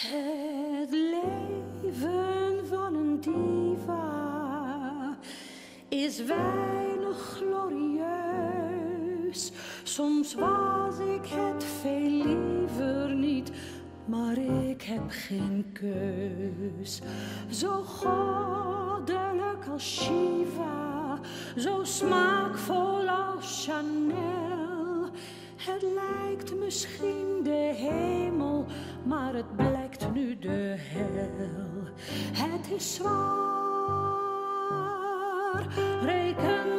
Het leven van een diva is weinig glorieus. Soms was ik het veel liever niet, maar ik heb geen keus. Zo goddelijk als Shiva, zo smaakvol als Chanel. Het lijkt misschien de hemel, maar het blijkt nu de hel. Het is zwaar, reken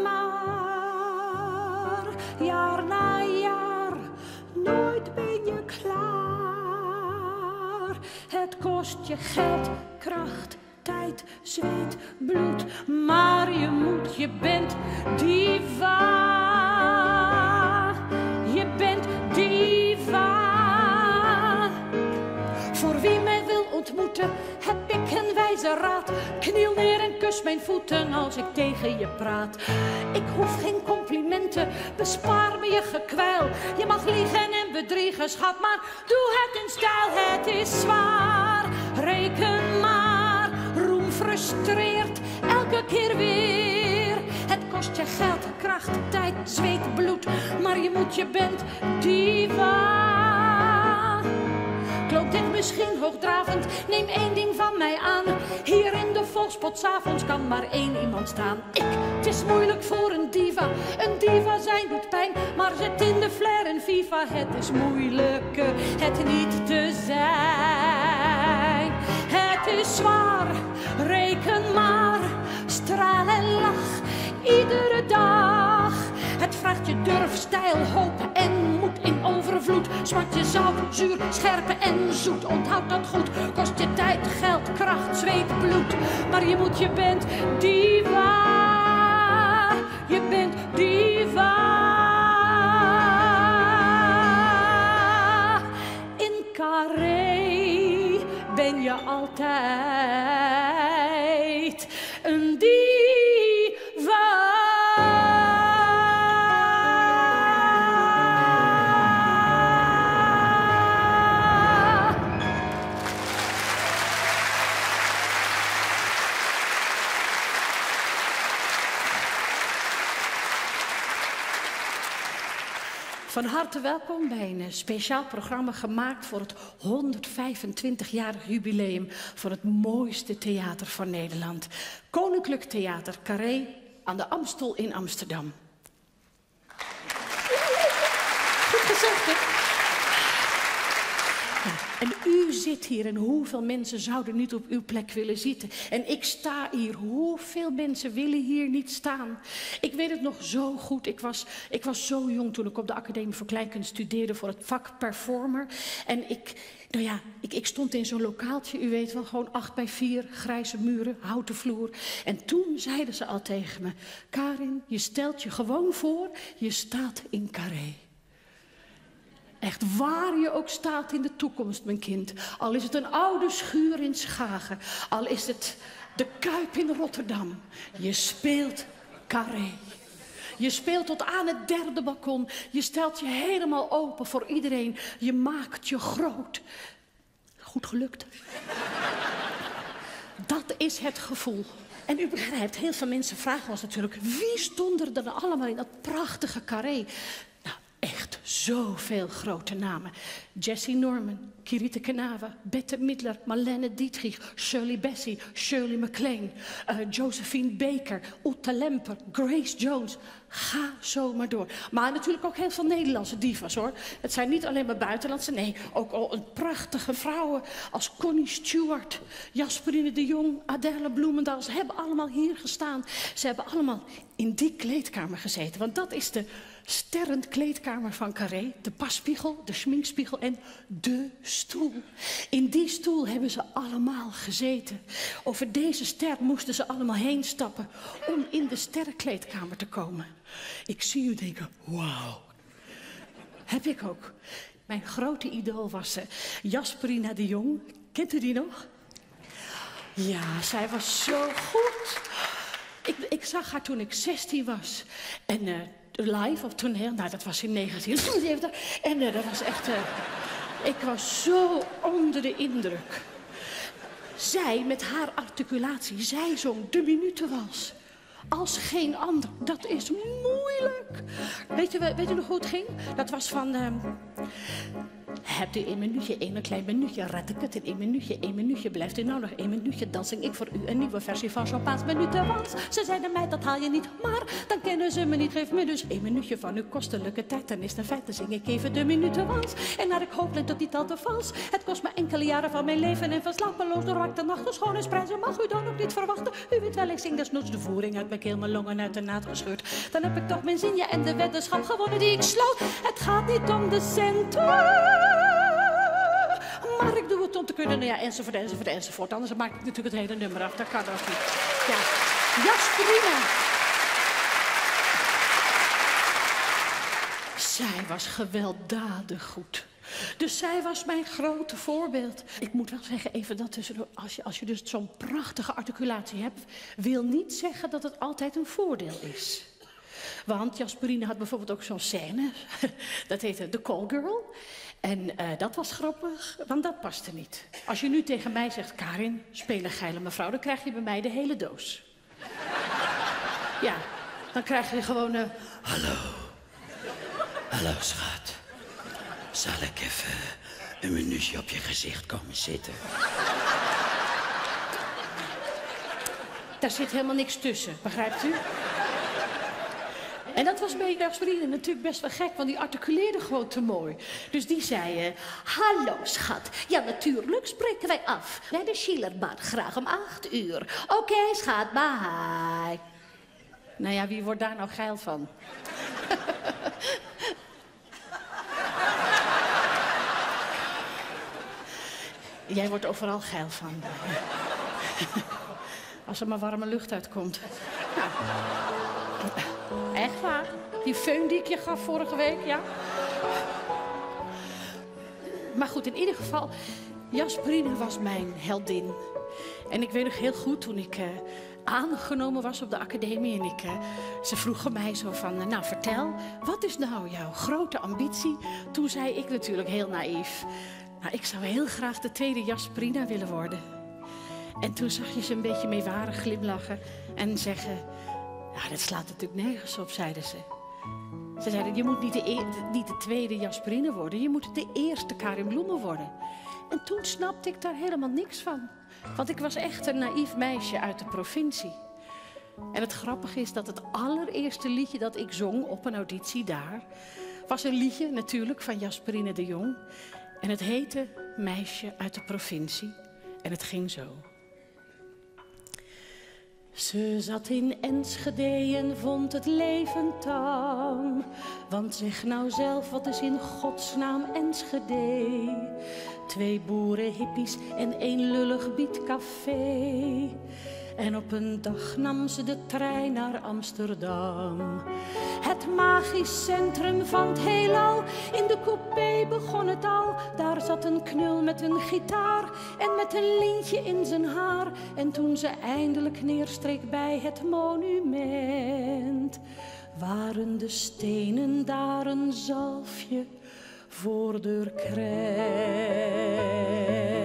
maar, jaar na jaar, nooit ben je klaar. Het kost je geld, kracht, tijd, zweet, bloed, maar je bent diva. Je bent diva. Voor wie mij wil ontmoeten, heb ik een wijze raad. Kniel neer en kus mijn voeten als ik tegen je praat. Ik hoef geen complimenten, bespaar me je gekwijl. Je mag liegen en bedriegen, schat, maar doe het in stijl. Het is zwaar, reken maar. Roem frustreert elke keer weer. Het kost je geld, kracht, tijd, zweet, bloed, maar je bent diva. Klopt dit misschien hoogdravend? Neem één ding van mij aan. Hier in de volkspot 's avonds kan maar één iemand staan. Het is moeilijk voor een diva. Een diva zijn doet pijn, maar zit in de flair en viva. Het is moeilijk het niet te zijn. Het is zwaar, reken maar. Straal en lach, iedere dag. Het vraagt je durf, stijl, hoop en moed in overvloed. Smaakt je zout, zuur, scherp en zoet. Onthoud dat goed, kost je tijd, geld, kracht, zweet, bloed. Maar je bent diva. Je bent diva. In Carré ben je altijd een diva. Van harte welkom bij een speciaal programma gemaakt voor het 125-jarig jubileum van het mooiste theater van Nederland. Koninklijk Theater Carré aan de Amstel in Amsterdam. Goed gezegd, hè? Ja, en u zit hier en hoeveel mensen zouden niet op uw plek willen zitten? En ik sta hier, hoeveel mensen willen hier niet staan? Ik weet het nog zo goed, ik was zo jong toen ik op de Academie voor Kleinkunst studeerde voor het vak performer. En ik stond in zo'n lokaaltje, u weet wel, gewoon 8x4, grijze muren, houten vloer. En toen zeiden ze al tegen me, Karin, je stelt je gewoon voor, je staat in Carré. Echt waar je ook staat in de toekomst, mijn kind. Al is het een oude schuur in Schagen. Al is het de Kuip in Rotterdam. Je speelt Carré. Je speelt tot aan het derde balkon. Je stelt je helemaal open voor iedereen. Je maakt je groot. Goed gelukt. Dat is het gevoel. En u begrijpt, heel veel mensen vragen ons natuurlijk, wie stond er dan allemaal in dat prachtige Carré? Echt zoveel grote namen. Jessie Norman, Kirite Kanawa, Bette Midler, Marlene Dietrich, Shirley Bassey, Shirley MacLaine, Josephine Baker, Utta Lemper, Grace Jones. Ga zo maar door. Maar natuurlijk ook heel veel Nederlandse divas, hoor. Het zijn niet alleen maar buitenlandse, nee, ook al een prachtige vrouwen als Connie Stewart, Jasperine de Jong, Adèle Bloemendaal. Ze hebben allemaal hier gestaan. Ze hebben allemaal in die kleedkamer gezeten, want dat is de sterrenkleedkamer van Carré, de passpiegel, de schminkspiegel en de stoel. In die stoel hebben ze allemaal gezeten. Over deze ster moesten ze allemaal heen stappen om in de sterrenkleedkamer te komen. Ik zie u denken, wauw. Heb ik ook. Mijn grote idool was Jasperina de Jong. Kent u die nog? Ja, zij was zo goed. Ik zag haar toen ik 16 was. En live op toneel, nou dat was in 1970. En dat was echt... Ik was zo onder de indruk. Zij met haar articulatie, zij zong de minutenwals. Als geen ander. Dat is moeilijk. Weet u nog hoe het ging? Dat was van... Hebt u 1 minuutje, 1 klein minuutje, red ik het in 1 minuutje, 1 minuutje. Blijft u nou nog 1 minuutje, dan zing ik voor u een nieuwe versie van Chopin's minutenwals. Ze zeiden mij, dat haal je niet, maar dan kennen ze me niet. Geef me dus 1 minuutje van uw kostelijke tijd. Dan is het een feit, dan zing ik even de minutenwals. En naar ik hoop, klinkt het niet al te vals. Het kost me enkele jaren van mijn leven en van slapeloos doorwakt de nacht. De schoonheidsprijzen mag u dan ook niet verwachten. U weet wel, ik zing desnoods de voering uit mijn keel, mijn longen uit de naad gescheurd. Dan heb ik toch mijn zin, ja, en de weddenschap gewonnen die ik sloot. Het gaat niet om de centen. Maar ik doe het om te kunnen, nou ja, enzovoort. Anders maak ik natuurlijk het hele nummer af. Dat kan ook niet. Ja, Jasperina. Zij was gewelddadig goed. Dus zij was mijn grote voorbeeld. Ik moet wel zeggen, even dat tussendoor, als je dus zo'n prachtige articulatie hebt, wil niet zeggen dat het altijd een voordeel is. Want Jasperina had bijvoorbeeld ook zo'n scène, dat heette The Call Girl. En dat was grappig, want dat paste niet. Als je nu tegen mij zegt, Karin, speel een geile mevrouw, dan krijg je bij mij de hele doos. Ja, dan krijg je gewoon... Hallo. Hallo, schat. Zal ik even een minuutje op je gezicht komen zitten? Daar zit helemaal niks tussen, begrijpt u? En dat was bij Jasperina natuurlijk best wel gek, want die articuleerde gewoon te mooi. Dus die zei, hallo schat, ja natuurlijk spreken wij af. Bij de Schillerbar, graag om 8 uur. Oké, schat, bye. Nou ja, wie wordt daar nou geil van? Jij wordt overal geil van. Als er maar warme lucht uitkomt. Nou. Echt waar? Die föhn die ik je gaf vorige week, ja? Maar goed, in ieder geval, Jasperina was mijn heldin. En ik weet nog heel goed, toen ik aangenomen was op de academie en ze vroegen mij zo van, nou vertel, wat is nou jouw grote ambitie? Toen zei ik natuurlijk heel naïef, nou ik zou heel graag de tweede Jasperina willen worden. En toen zag je ze een beetje meewarig glimlachen en zeggen, ja, dat slaat natuurlijk nergens op, zeiden ze. Ze zeiden, je moet niet de tweede Jasperina worden, je moet de eerste Karin Bloemen worden. En toen snapte ik daar helemaal niks van. Want ik was echt een naïef meisje uit de provincie. En het grappige is dat het allereerste liedje dat ik zong op een auditie daar, was een liedje natuurlijk van Jasperina de Jong. En het heette Meisje uit de provincie. En het ging zo. Ze zat in Enschede en vond het leven tam. Want zeg nou zelf, wat is in godsnaam Enschede? 2 boerenhippies en 1 lullig bietcafé. En op een dag nam ze de trein naar Amsterdam. Het magisch centrum van het heelal. In de coupé begon het al. Daar zat een knul met een gitaar en met een lintje in zijn haar. En toen ze eindelijk neerstreek bij het monument, waren de stenen daar een zalfje voor de krent.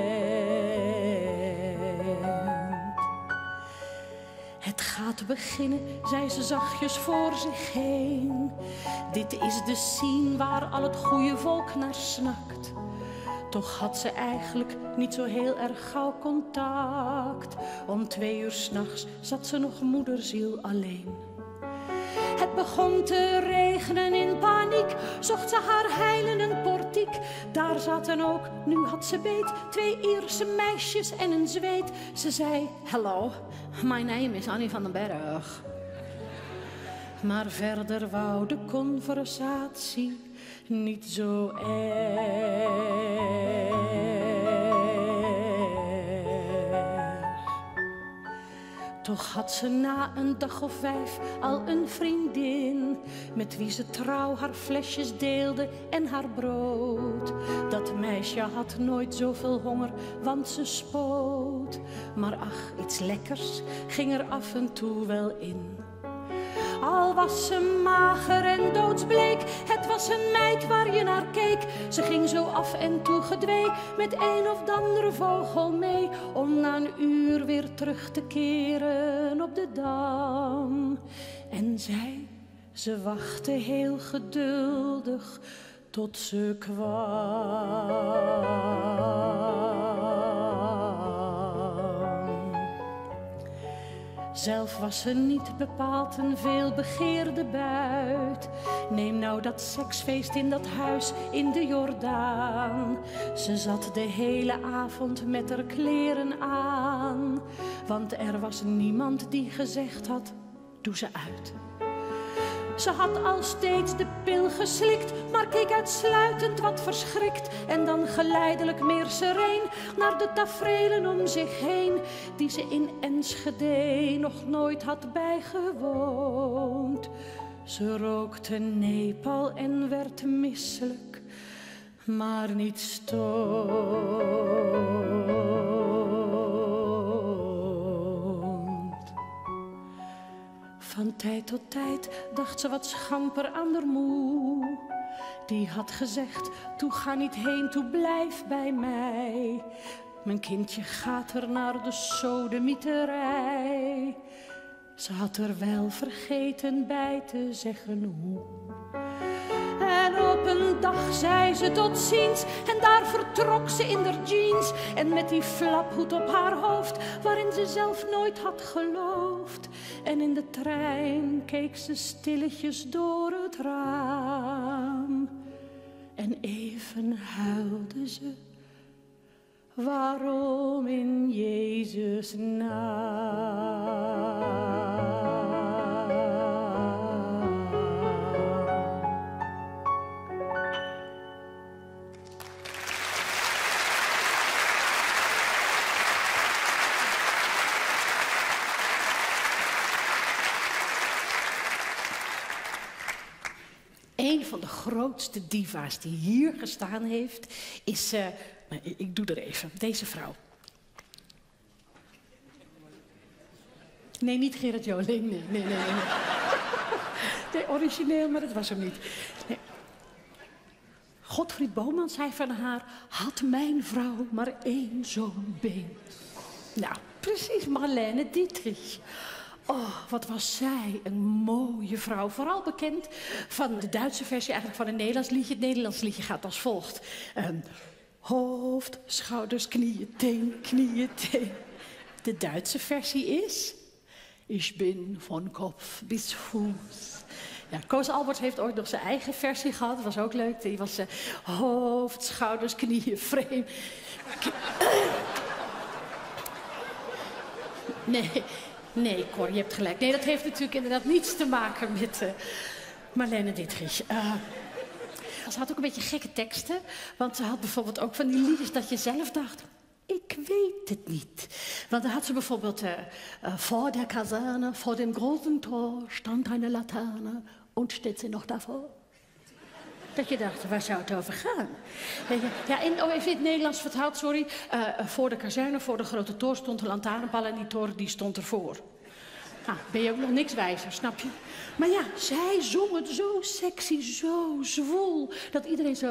Het gaat beginnen, zei ze zachtjes voor zich heen. Dit is de scene waar al het goede volk naar snakt. Toch had ze eigenlijk niet zo heel erg gauw contact. Om 2 uur 's nachts zat ze nog moederziel alleen. Het begon te regenen, in paniek zocht ze haar heil in een portiek. Daar zaten ook, nu had ze beet, 2 Ierse meisjes en een zweet. Ze zei, hello, my name is Annie van den Berg. Maar verder wou de conversatie niet zo erg. Toch had ze na een dag of 5 al een vriendin, met wie ze trouw haar flesjes deelde en haar brood. Dat meisje had nooit zoveel honger, want ze spoot. Maar ach, iets lekkers ging er af en toe wel in. Al was ze mager en doodsbleek, het was een meid waar je naar keek. Ze ging zo af en toe gedwee, met een of andere vogel mee, om na een uur weer terug te keren op de dam. En ze wachtte heel geduldig tot ze kwam. Zelf was ze niet bepaald een veelbegeerde buit. Neem nou dat seksfeest in dat huis in de Jordaan. Ze zat de hele avond met haar kleren aan, want er was niemand die gezegd had, doe ze uit. Ze had al steeds de pil geslikt, maar keek uitsluitend wat verschrikt. En dan geleidelijk meer sereen naar de taferelen om zich heen, die ze in Enschede nog nooit had bijgewoond. Ze rookte Nepal en werd misselijk, maar niet stoned. Van tijd tot tijd dacht ze wat schamper aan haar moe. Die had gezegd, toe ga niet heen, toe blijf bij mij. Mijn kindje gaat er naar de sodemieterij. Ze had er wel vergeten bij te zeggen hoe. En op een dag zei ze tot ziens, en daar vertrok ze in haar jeans. En met die flaphoed op haar hoofd, waarin ze zelf nooit had geloofd. En in de trein keek ze stilletjes door het raam. En even huilde ze, waarom in Jezus' naam? Een van de grootste diva's die hier gestaan heeft, is, ik doe er even, deze vrouw. Nee, niet Gerard Joling, nee. Nee, origineel, maar dat was hem niet. Nee. Godfried Boman zei van haar, had mijn vrouw maar één zo'n been. Nou, precies Marlene Dietrich. Oh, wat was zij een mooie vrouw. Vooral bekend van de Duitse versie eigenlijk van een Nederlands liedje. Het Nederlands liedje gaat als volgt. Hoofd, schouders, knieën, teen, knieën, teen. De Duitse versie is... Ich bin von Kopf bis Fuß. Ja, Koos Alberts heeft ooit nog zijn eigen versie gehad. Dat was ook leuk. Die was hoofd, schouders, knieën, frame. Nee, Cor, je hebt gelijk. Nee, dat heeft natuurlijk inderdaad niets te maken met Marlene Dietrich. Ze had ook een beetje gekke teksten. Want ze had bijvoorbeeld ook van die liedjes dat je zelf dacht... Ik weet het niet. Want dan had ze bijvoorbeeld... Vor der Kaserne, vor dem großen Tor... stand eine Laterne und steht sie noch davor. Dat je dacht, waar zou het over gaan? Ja, even in het Nederlands vertaald, sorry. Voor de kazerne, voor de grote toren stond een lantaarnpaal en die toren die stond ervoor. Nou, ben je ook nog niks wijzer, snap je? Maar ja, zij zong het zo sexy, zo zwoel, dat iedereen zo...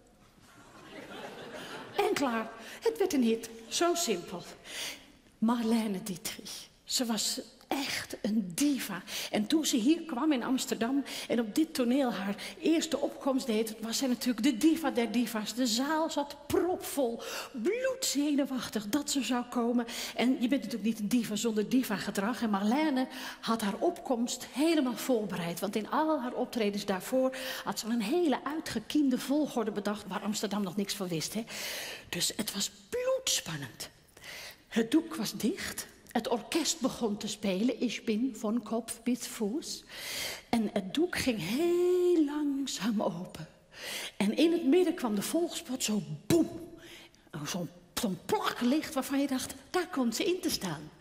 En klaar, het werd een hit, zo simpel. Marlene Dietrich, ze was... echt een diva. En toen ze hier kwam in Amsterdam en op dit toneel haar eerste opkomst deed, was zij natuurlijk de diva der diva's. De zaal zat propvol, bloedzenuwachtig dat ze zou komen. En je bent natuurlijk niet een diva zonder diva-gedrag. En Marlene had haar opkomst helemaal voorbereid. Want in al haar optredens daarvoor had ze al een hele uitgekiende volgorde bedacht waar Amsterdam nog niks van wist. Hè? Dus het was bloedspannend. Het doek was dicht. Het orkest begon te spelen, Ich bin von Kopf bis Fuß. En het doek ging heel langzaam open. En in het midden kwam de volgspot zo boem. Zo'n plak licht waarvan je dacht, daar komt ze in te staan.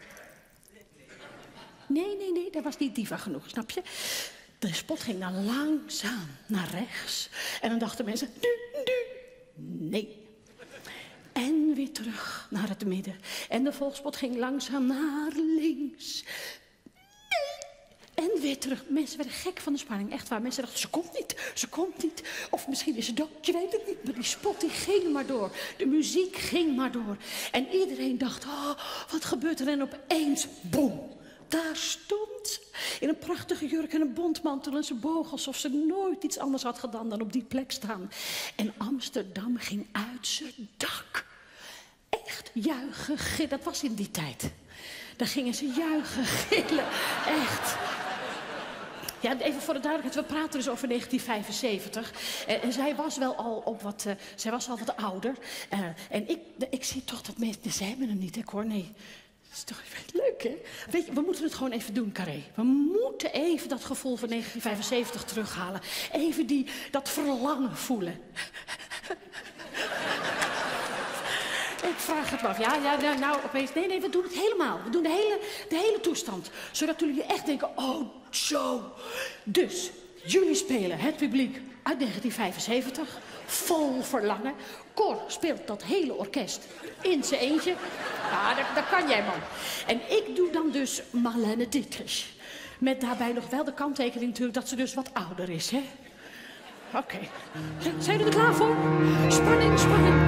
Nee, dat was niet diva genoeg, snap je? De spot ging dan langzaam naar rechts. En dan dachten mensen, nu, nee. En weer terug naar het midden. En de volgspot ging langzaam naar links. Nee. En weer terug. Mensen werden gek van de spanning, echt waar. Mensen dachten, ze komt niet. Of misschien is ze dood, je weet het niet. Maar die spot die ging maar door. De muziek ging maar door. En iedereen dacht, oh, wat gebeurt er? En opeens, boem. Daar stond ze, in een prachtige jurk en een bontmantel en ze boog alsof ze nooit iets anders had gedaan dan op die plek staan. En Amsterdam ging uit zijn dak. Echt juichen, gillen, dat was in die tijd. Daar gingen ze juichen, gillen, echt. Ja, even voor de duidelijkheid, we praten dus over 1975. En zij was wel al wat ouder. En ik zie toch dat mensen, ze hebben hem niet, ik hoor, nee. Dat is toch leuk, hè? Weet je, we moeten het gewoon even doen, Carré. We moeten even dat gevoel van 1975 terughalen. Even dat verlangen voelen. Ik vraag het me af. Ja, nou, opeens. Nee, we doen het helemaal. We doen de hele toestand. Zodat jullie echt denken, oh, zo. Dus, jullie spelen het publiek uit 1975. Vol verlangen. Cor speelt dat hele orkest in zijn eentje. Ja, dat kan jij, man. En ik doe dan dus Marlene Dietrich. Met daarbij nog wel de kanttekening natuurlijk dat ze dus wat ouder is, hè? Oké. Zijn jullie er klaar voor? Spanning, spanning.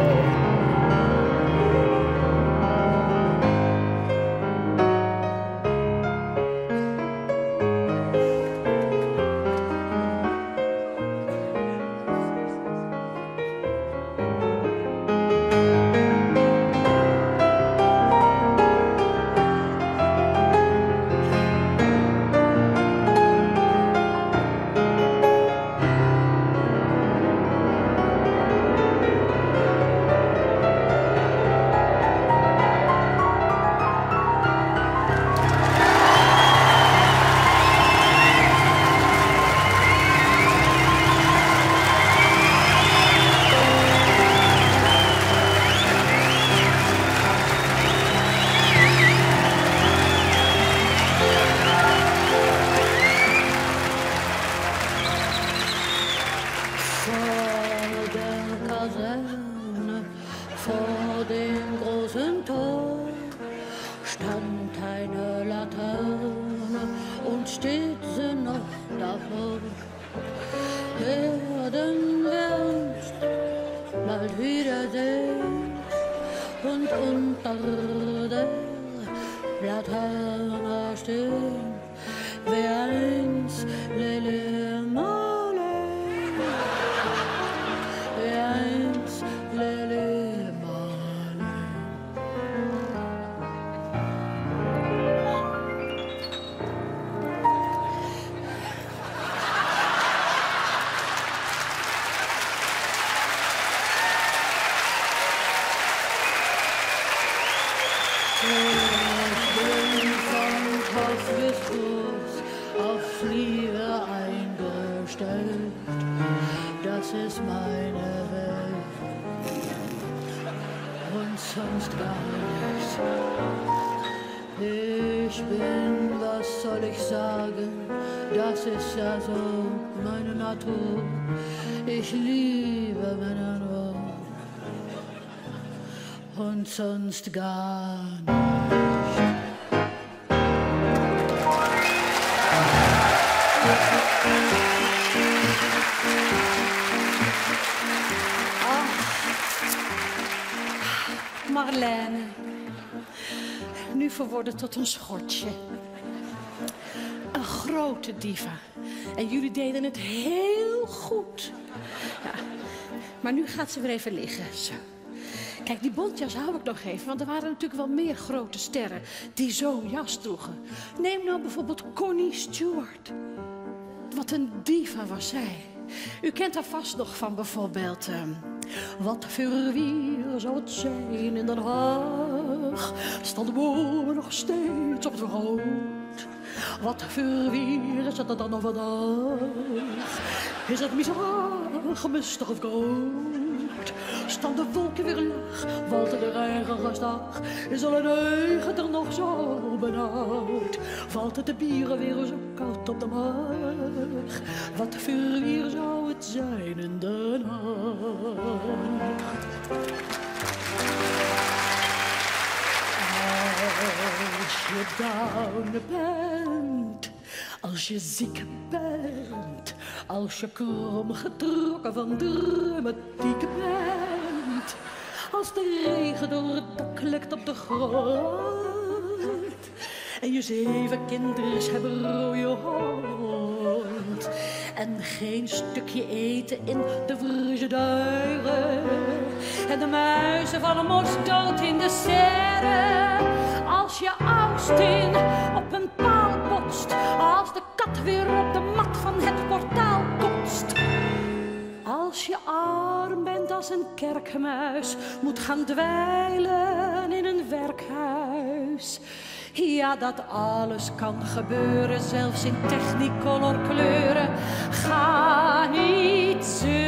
Sonst gar nicht. Marlene, nu verworden tot een schortje. Een grote diva. En jullie deden het heel goed. Ja. Maar nu gaat ze weer even liggen. Zo. Kijk, die bontjas hou ik nog even, want er waren natuurlijk wel meer grote sterren die zo'n jas droegen. Neem nou bijvoorbeeld Connie Stewart. Wat een diva was zij. U kent haar vast nog van bijvoorbeeld... Wat voor weer zou het zijn in Den Haag? Staan de bomen nog steeds op het rood? Wat voor weer is het dan nog vandaag? Is het mistig, mistig of koud? Staan de wolken weer laag, valt er de regen gestaag? Is al een eigen er nog zo benauwd? Valt het de bieren weer zo koud op de maag? Wat voor weer zou het zijn in Den Haag? Als je down bent Als je ziek bent, als je krom getrokken van dramatiek bent, als de regen door het dak lekt op de grond en je 7 kinderen hebben rode hond en geen stukje eten in de frigidaire en de muizen vallen morsdood in de serre. Als je Austin op een paal botst, als de kat weer op de mat van het portaal kotst. Als je arm bent als een kerkmuis, moet gaan dweilen in een werkhuis. Ja, dat alles kan gebeuren, zelfs in technicolor kleuren. Ga niet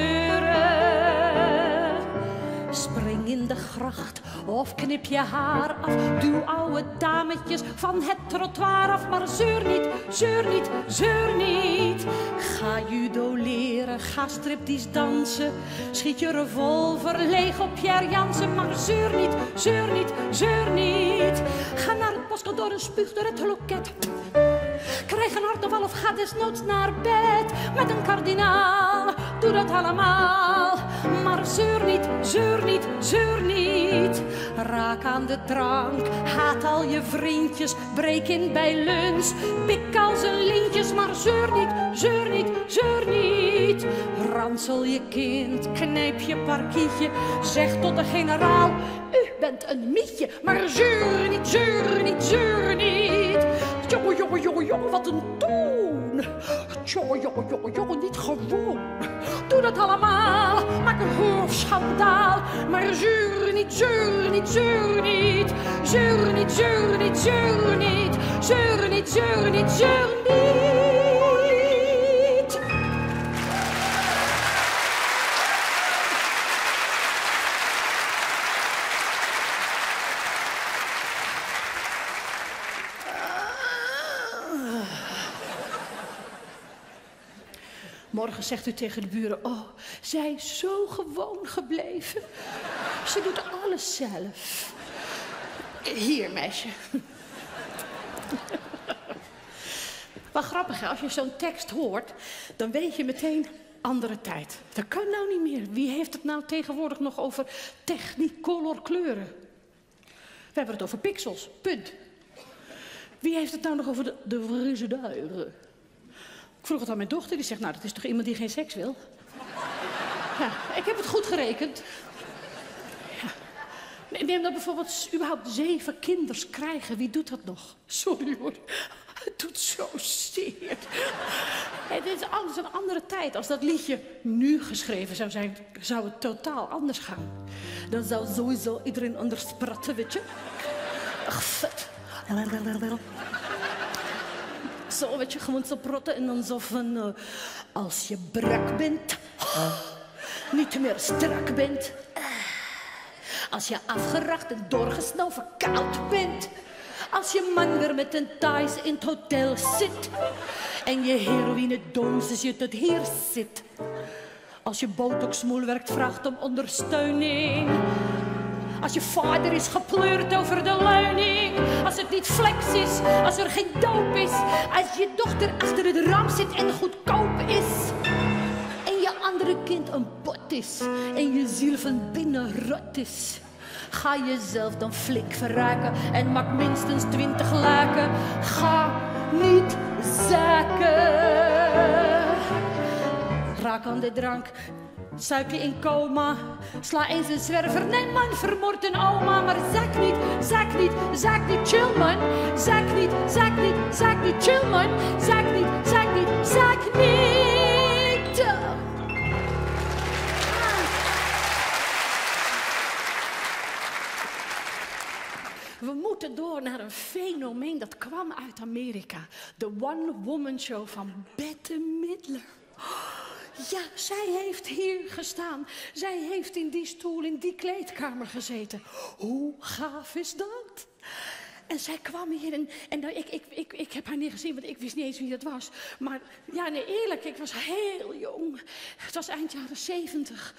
zeuren. Spring in de gracht of knip je haar af. Duw oude dametjes van het trottoir af. Maar zeur niet, zeur niet, zeur niet. Ga judo leren, ga striptease dansen. Schiet je revolver leeg op Pierre Jansen. Maar zeur niet, zeur niet, zeur niet. Ga naar het postkantoor en spuug door het loket. Krijg een hartaanval of ga desnoods naar bed. Met een kardinaal, doe dat allemaal. Maar zeur niet, zeur niet, zeur niet. Raak aan de drank, haat al je vriendjes. Breek in bij lunch, pik al zijn lintjes. Maar zeur niet, zeur niet, zeur niet. Ransel je kind, knijp je parkietje. Zeg tot de generaal, u bent een mietje. Maar zeur niet, zeur niet, zeur niet. Jongen, jongen, jongen, jongen, wat een toon. Jongen, jongen, jongen, jongen, niet gewoon. Doe dat allemaal, maak een hoofdschandaal. Maar zeur niet, zeur niet, zeur niet. Zeur niet, zeur niet, zeur niet. Zeur niet, zeur niet, zeur niet. Morgen zegt u tegen de buren, oh, zij is zo gewoon gebleven. Ze doet alles zelf. Hier, meisje. Wat grappig, hè? Als je zo'n tekst hoort, dan weet je meteen andere tijd. Dat kan nou niet meer. Wie heeft het nou tegenwoordig nog over technicolor kleuren? We hebben het over pixels, punt. Wie heeft het nou nog over de frigidaire? Ik vroeg het aan mijn dochter, die zegt, nou, dat is toch iemand die geen seks wil? Ja, ik heb het goed gerekend. Ja. Neem dan bijvoorbeeld überhaupt 7 kinders krijgen. Wie doet dat nog? Sorry hoor, het doet zo zeer. Het is alles een andere tijd. Als dat liedje nu geschreven zou zijn, zou het totaal anders gaan. Dan zou sowieso iedereen anders praten, weet je? Ach, vet. Zo, weet je, gewoon zo protten en dan zo van... als je brak bent, niet meer strak bent. Als je afgeracht en doorgesnoven koud bent. Als je man weer met een Thais in het hotel zit. En je heroïne dosis je tot hier zit. Als je botoxmoelwerk vraagt om ondersteuning. Als je vader is gepleurd over de leuning. Als het niet flex is, als er geen doop is. Als je dochter achter het raam zit en goedkoop is. En je andere kind een bot is. En je ziel van binnen rot is. Ga jezelf dan flink verraken en maak minstens 20 laken. Ga niet zaken. Raak aan de drank. Zuip je in coma, sla eens een zwerver. Nee man, vermoord een oma. Maar zak niet, zak niet, zak niet, chill man. Zak niet, zak niet, zak niet, chill man. Zak niet, zak niet, zak niet. We moeten door naar een fenomeen dat kwam uit Amerika. De one-woman show van Bette Midler. Ja, zij heeft hier gestaan. Zij heeft in die stoel, in die kleedkamer gezeten. Hoe gaaf is dat? En zij kwam hier en ik heb haar niet gezien, want ik wist niet eens wie dat was. Maar ja, nee, eerlijk, ik was heel jong. Het was eind jaren 70.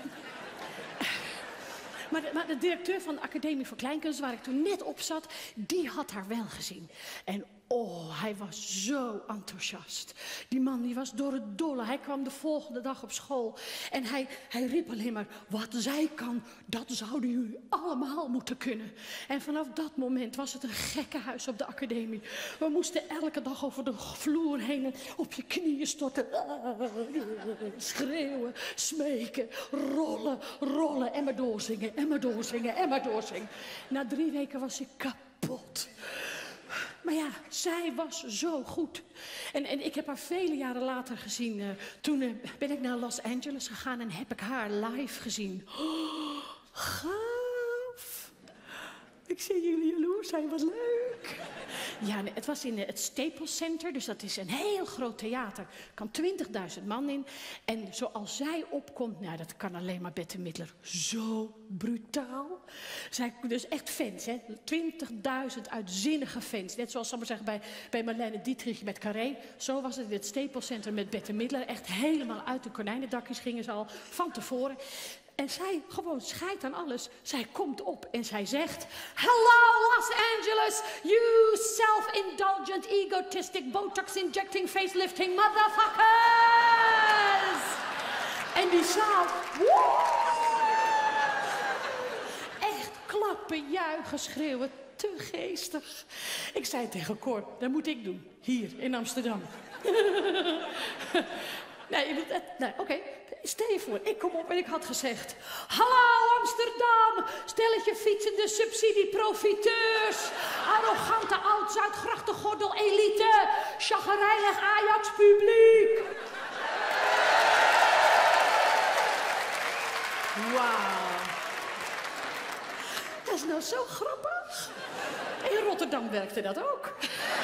Maar de directeur van de Academie voor Kleinkunst, waar ik toen net op zat, die had haar wel gezien. En Oh, hij was zo enthousiast. Die man die was door het dolle. Hij kwam de volgende dag op school. En hij riep alleen maar, wat zij kan, dat zouden jullie allemaal moeten kunnen. En vanaf dat moment was het een gekkenhuis op de academie. We moesten elke dag over de vloer heen en op je knieën storten. Schreeuwen, smeken, rollen en maar doorzingen, en maar doorzingen, en maar doorzingen. Na 3 weken was ik kapot. Maar ja, zij was zo goed. En ik heb haar vele jaren later gezien. Toen ben ik naar Los Angeles gegaan en heb ik haar live gezien. Oh, gaaf. Ik zie jullie jaloers zijn, wat leuk. Ja, nee, het was in het Staples Center, dus dat is een heel groot theater. Er kan 20.000 man in. En zoals zij opkomt, nou, dat kan alleen maar Bette Midler. Zo brutaal. Zij, dus echt fans, hè. 20.000 uitzinnige fans. Net zoals, zal ik maar zeggen, bij Marlene Dietrich met Carré. Zo was het in het Staples Center met Bette Midler. Echt helemaal uit de konijnendakjes gingen ze al van tevoren. En zij gewoon scheidt aan alles. Zij komt op en zij zegt, hello Los Angeles, you self-indulgent, egotistic, botox-injecting, facelifting motherfuckers! En die zaal, echt klappen, juichen, schreeuwen, te geestig. Ik zei tegen Cor, dat moet ik doen, hier in Amsterdam. Nee, oké. Stel je voor, ik kom op en ik had gezegd, hallo Amsterdam, stelletje fietsende subsidieprofiteurs, arrogante oud-Zuid-grachtengordel elite, chagrijnig Ajax-publiek. Wauw. Dat is nou zo grappig. In Rotterdam werkte dat ook.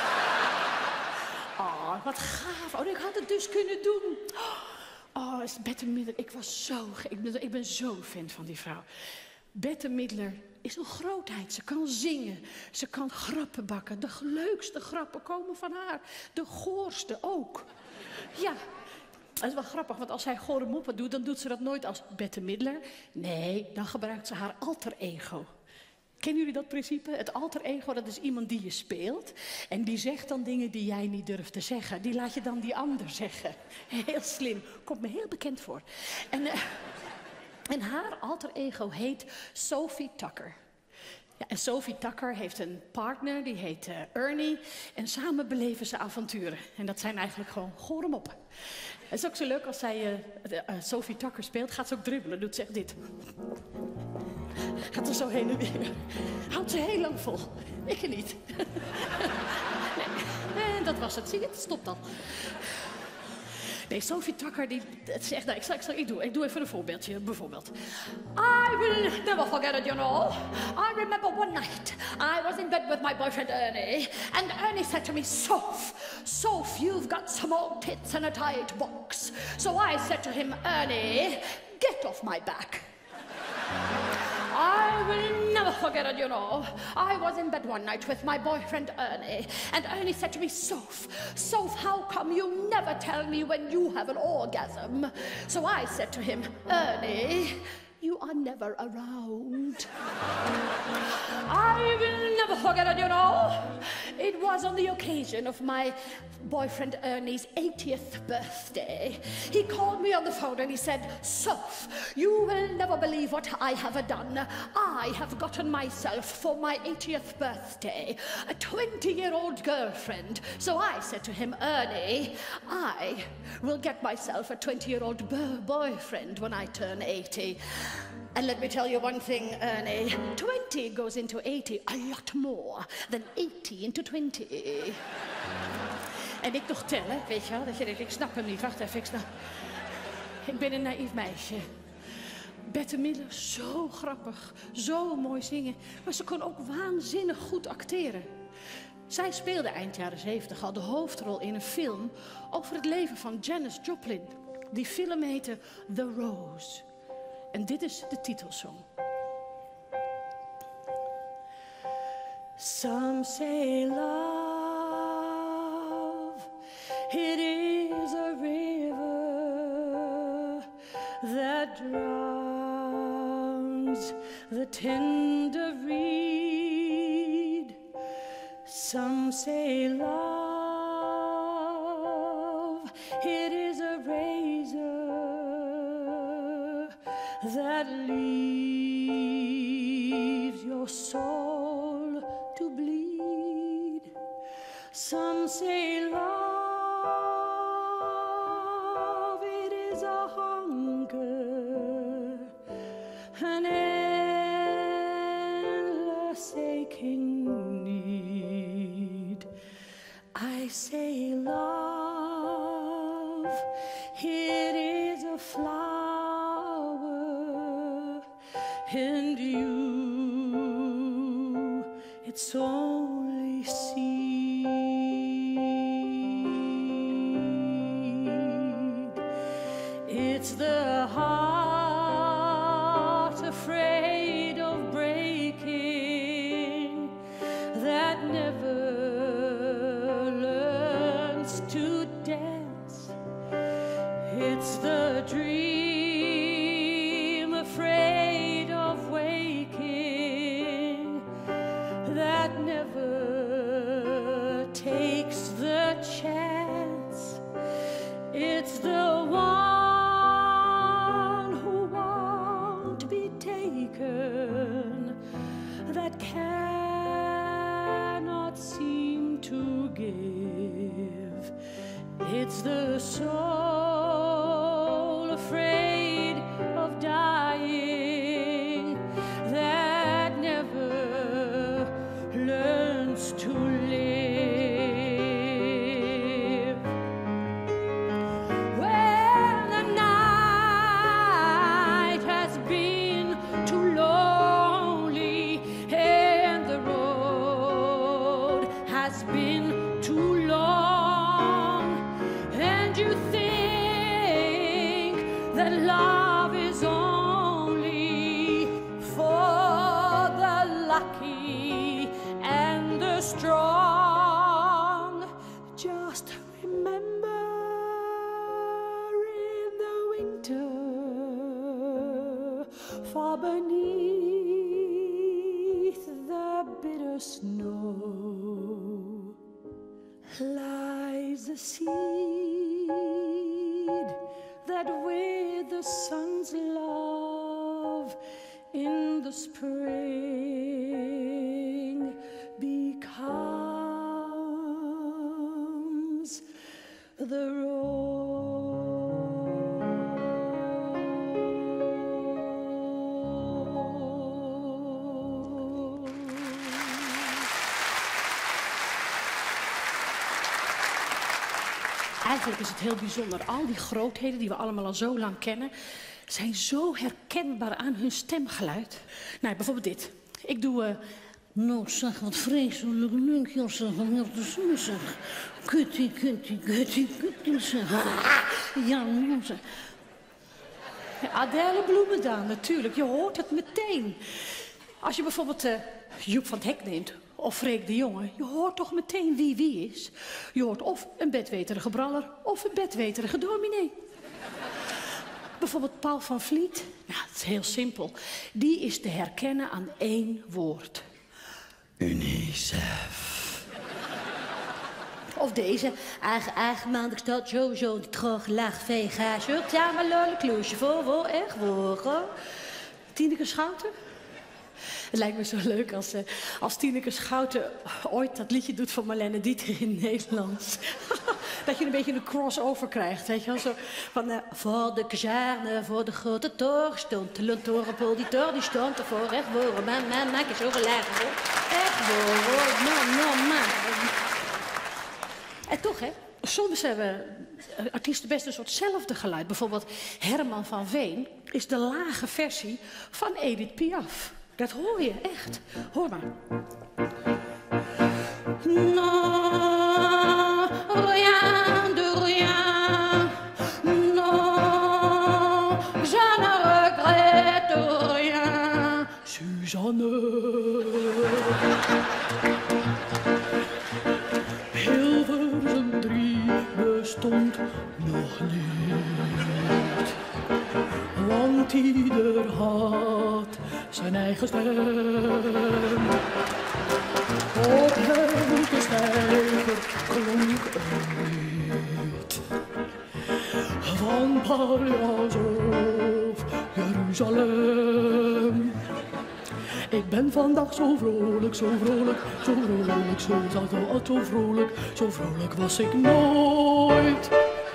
Oh, wat gaaf. Oh, ik had het dus kunnen doen. Oh, Bette Midler, ik was zo ik ben zo fan van die vrouw. Bette Midler is een grootheid. Ze kan zingen, ze kan grappen bakken. De leukste grappen komen van haar. De goorste ook. Ja, dat is wel grappig, want als zij gore moppen doet, dan doet ze dat nooit als Bette Midler. Nee, dan gebruikt ze haar alter ego. Kennen jullie dat principe? Het alter ego, dat is iemand die je speelt. En die zegt dan dingen die jij niet durft te zeggen. Die laat je dan die ander zeggen. Heel slim. Komt me heel bekend voor. En haar alter ego heet Sophie Tucker. Ja, en Sophie Tucker heeft een partner, die heet Ernie. En samen beleven ze avonturen. En dat zijn eigenlijk gewoon gore moppen. Het is ook zo leuk als zij Sophie Tucker speelt, gaat ze ook dribbelen. Doet ze echt dit. Gaat er zo heen en weer. Houdt ze heel lang vol. Ik niet. Nee. En dat was het. Zie je, het stopt al. Nee, Sophie Tucker, die zegt, nou, ik doe even een voorbeeldje, bijvoorbeeld. I will never forget it, you know. I remember one night, I was in bed with my boyfriend Ernie, and Ernie said to me, Soph, you've got some old tits in a tight box. So I said to him, Ernie, get off my back. I will never forget it, you know. I was in bed one night with my boyfriend Ernie, and Ernie said to me, Soph, how come you never tell me when you have an orgasm? So I said to him, Ernie, you are never around. I will never forget it, you know. It was on the occasion of my boyfriend Ernie's 80th birthday. He called me on the phone and he said, Soph, you will never believe what I have done. I have gotten myself for my 80th birthday a 20-year-old girlfriend. So I said to him, Ernie, I will get myself a 20-year-old boyfriend when I turn 80. And let me tell you one thing, Ernie. 20 goes into 80 a lot more than 80 into 20. En ik nog tellen, weet je wel, dat je denkt, ik snap hem niet. Wacht even, ik ben een naïef meisje. Bette Midler, zo grappig, zo mooi zingen. Maar ze kon ook waanzinnig goed acteren. Zij speelde eind jaren 70 al de hoofdrol in een film over het leven van Janis Joplin. Die film heette The Rose. En dit is de titelsong. Some say love, it is a river that drowns the tender reed. Some Some say love, it is a razor that leaves your soul to bleed. Some say love, it is a hunger, an endless aching need. I say love, it is a flower, and you, it's only seed. It's the heart afraid of breaking that never learns to dance. It's the dream afraid of waking that never takes the chance. It's the one who won't be taken that cannot seem to give. It's the soul afraid of dying that never learns to live. When the night has been too lonely and the road has been too long, and you think that love is only for the lucky and the strong, just remember in the winter, far beneath the bitter snow, lies a seed that with the sun's love in the spring becomes the rose. Eigenlijk is het heel bijzonder. Al die grootheden die we allemaal al zo lang kennen, zijn zo herkenbaar aan hun stemgeluid. Nou, bijvoorbeeld dit. Ik doe... nou, zeg, wat vreselijk leuk, Jos, van op de zon, zeg. Kuttie, kuttie, kuttie, kuttie, zeg. Ja, nou, zeg. Adèle Bloemendaal, natuurlijk. Je hoort het meteen. Als je bijvoorbeeld Joep van het Hek neemt, of Freek de Jonge, je hoort toch meteen wie is. Je hoort of een bedweterige braller, of een bedweterige dominee. Bijvoorbeeld Paul van Vliet. Nou, dat is heel simpel. Die is te herkennen aan één woord. UNICEF. Of deze, eigen maandag staat sowieso die terug laag veegage. Ja, maar leuke klusje voor, echt hoor. Tineke Schouten? Het lijkt me zo leuk als Tineke Schouten ooit dat liedje doet van Marlene Dietrich in het Nederlands. Dat je een beetje een crossover krijgt, weet je wel. Zo van, voor de kazerne, voor de grote toren stond de lantorenpool. Die toren die stond ervoor, echt hoor. Maak je zo gelijk, hoor. Echt hoor, man. En toch, hè, soms hebben artiesten best een soortzelfde geluid. Bijvoorbeeld Herman van Veen is de lage versie van Edith Piaf. Dat hoor je, echt. Hoor maar. Non, rien de rien. Non, je ne regrette rien. Suzanne. Hilversum 3 bestond nog niet. Want ieder had zijn eigen stem. Op elke stijger klonk een lied. Van Paljas of Jeruzalem. Ik ben vandaag zo vrolijk, zo vrolijk, zo vrolijk, zo vrolijk, zo vrolijk was ik nooit.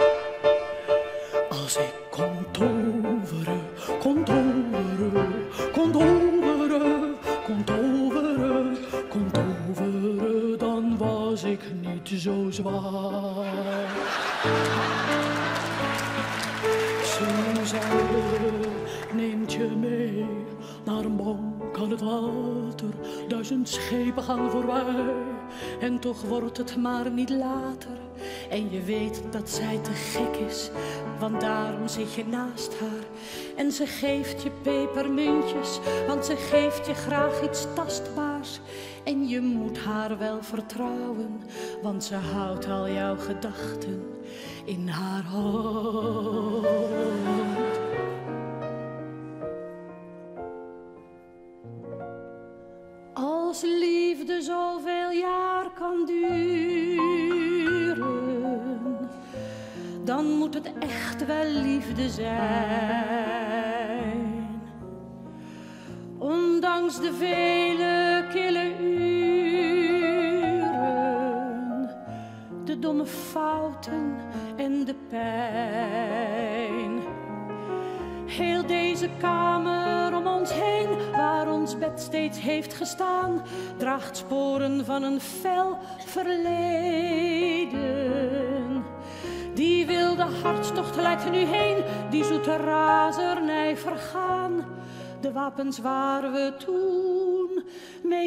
Als ik kon toveren, kon toveren, kon toveren, kon toveren, kon toveren, dan was ik niet zo zwaar. Suzanne neemt je mee naar een bank aan het water. 1000 schepen gaan voorbij en toch wordt het maar niet later. En je weet dat zij te gek is, want daarom zit je naast haar. En ze geeft je pepermuntjes, want ze geeft je graag iets tastbaars. En je moet haar wel vertrouwen, want ze houdt al jouw gedachten in haar hand. Als liefde zoveel jaar kan duren, dan moet het echt wel liefde zijn. Ondanks de vele kille uren, de domme fouten en de pijn. Heel deze kamer om ons heen, waar ons bed steeds heeft gestaan, draagt sporen van een fel verleden. Die wilde hartstocht lijkt er nu heen, die zoete razernij vergaan. De wapens waar we toen mee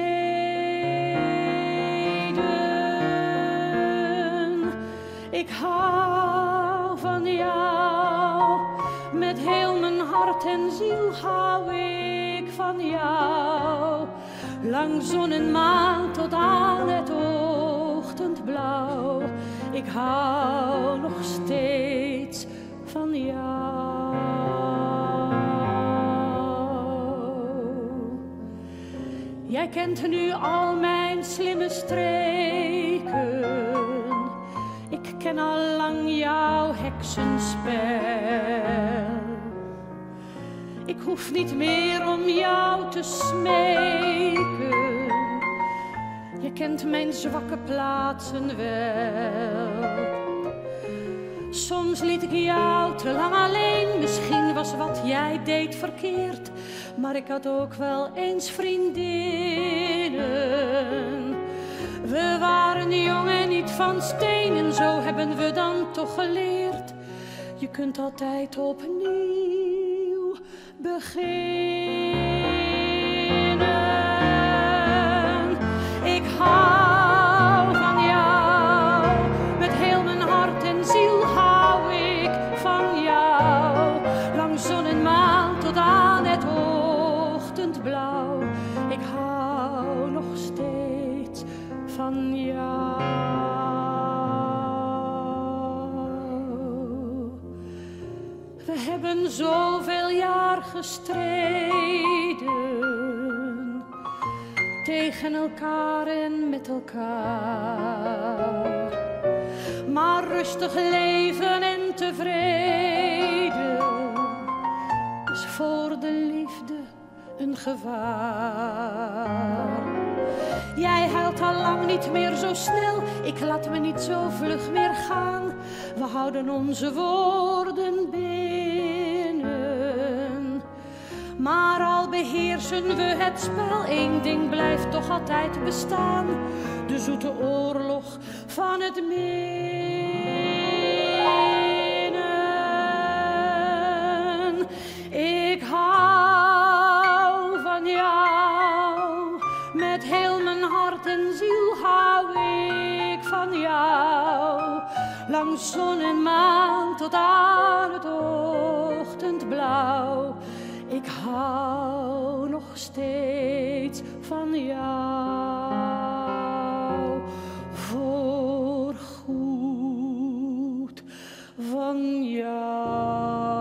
streden. Ik hou van jou, met heel mijn hart en ziel hou ik van jou. Lang zon en maan tot aan het ochtendblauw. Ik hou nog steeds van jou. Jij kent nu al mijn slimme streken. Ik ken al lang jouw heksenspel. Ik hoef niet meer om jou te smeken. Je kent mijn zwakke plaatsen wel. Soms liet ik jou te lang alleen. Misschien was wat jij deed verkeerd. Maar ik had ook wel eens vriendinnen. We waren jong en niet van steen. En zo hebben we dan toch geleerd. Je kunt altijd opnieuw beginnen. Ik hou van jou, met heel mijn hart en ziel hou ik van jou. Lang zon en maan tot aan het ochtendblauw. Ik hou nog steeds van jou. We hebben zoveel jaar gestreden, tegen elkaar en met elkaar. Maar rustig leven en tevreden is voor de liefde een gevaar. Jij huilt al lang niet meer zo snel, ik laat me niet zo vlug meer gaan. We houden onze woorden binnen. Maar al beheersen we het spel, één ding blijft toch altijd bestaan. De zoete oorlog van het minnen. Ik hou van jou, met heel mijn hart en ziel hou ik van jou. Lang zon en maan tot aan het ochtendblauw. Ik hou nog steeds van jou, voorgoed van jou.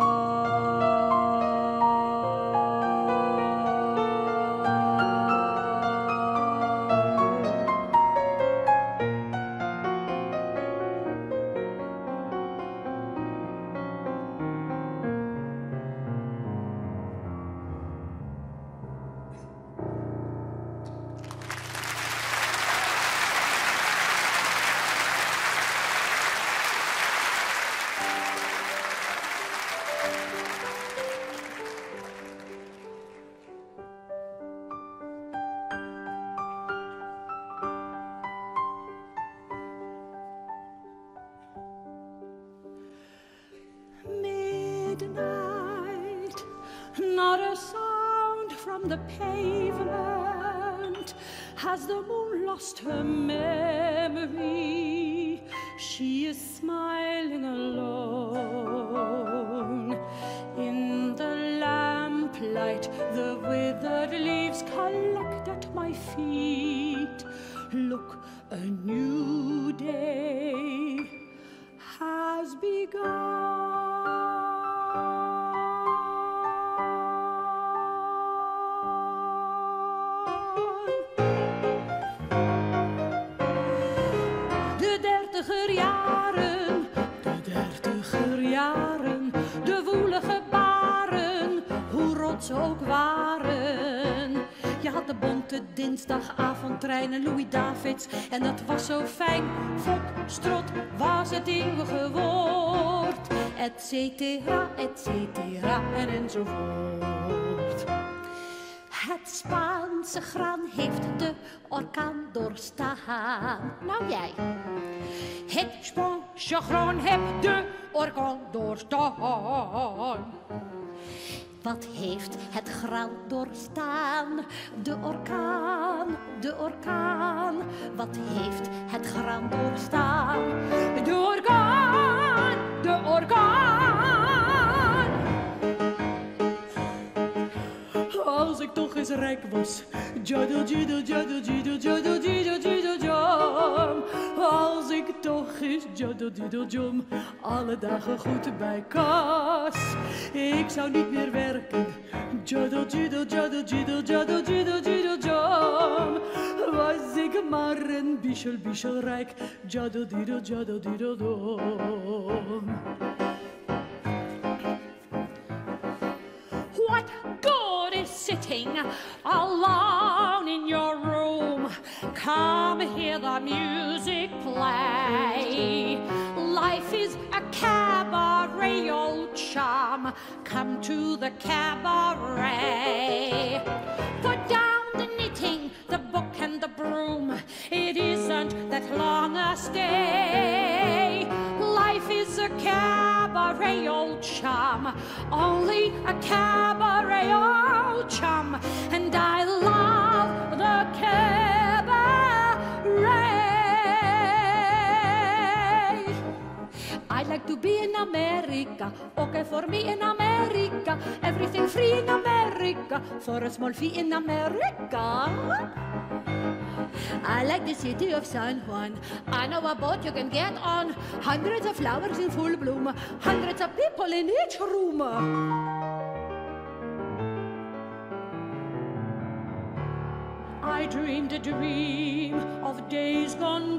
from the pavement. Has the moon lost her memory? She is smiling alone. In the lamplight, the withered leaves collect at my feet. Look, a new day has begun. De dertiger jaren, de woelige baren, hoe rot ze ook waren. Je had de bonte dinsdagavondtreinen, Louis Davids, en dat was zo fijn. Foxtrot was het eeuwige woord, et cetera, en enzovoort. Het Spaanse graan heeft de orkaan doorstaan. Nou jij. Het Spaanse graan heeft de orkaan doorstaan. Wat heeft het graan doorstaan? De orkaan. Wat heeft het graan doorstaan? De orkaan. Als ik toch eens rijk was. Als ik toch eens alle dagen goed bij kas. Ik zou niet meer werken. Was ik maar een bischel rijk. What good is sitting alone in your room? Come hear the music play. Life is a cabaret, old chum. Come to the cabaret. Put down the knitting, the book and the broom. It isn't that long a stay. Life is a cabaret, old chum. Only a cabaret, old chum. And I love the cabaret. I like to be in America. Okay, for me in America. Everything free in America. For a small fee in America. I like the city of San Juan. I know a boat you can get on. Hundreds of flowers in full bloom. Hundreds of people in each room. I dreamed a dream of days gone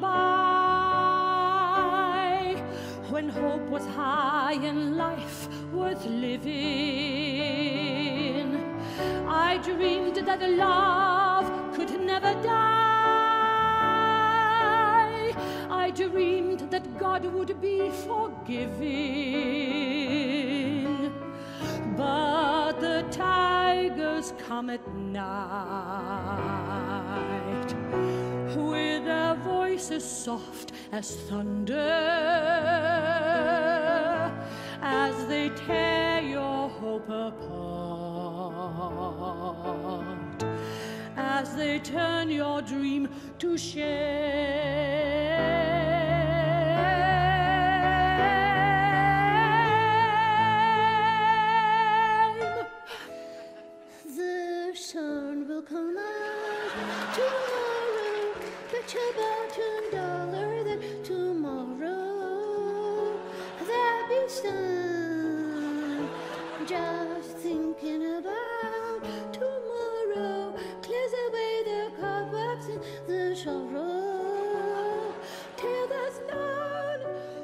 by, when hope was high and life worth living. I dreamed that love could never die. I dreamed that God would be forgiving. But the tigers come at night with their voices soft as thunder, as they tear your hope apart, as they turn your dream to shame. The sun will come out tomorrow, bet you about $1 that tomorrow there'll be sun. Just thinking about tomorrow clears away the cobwebs and the sorrow, till there's none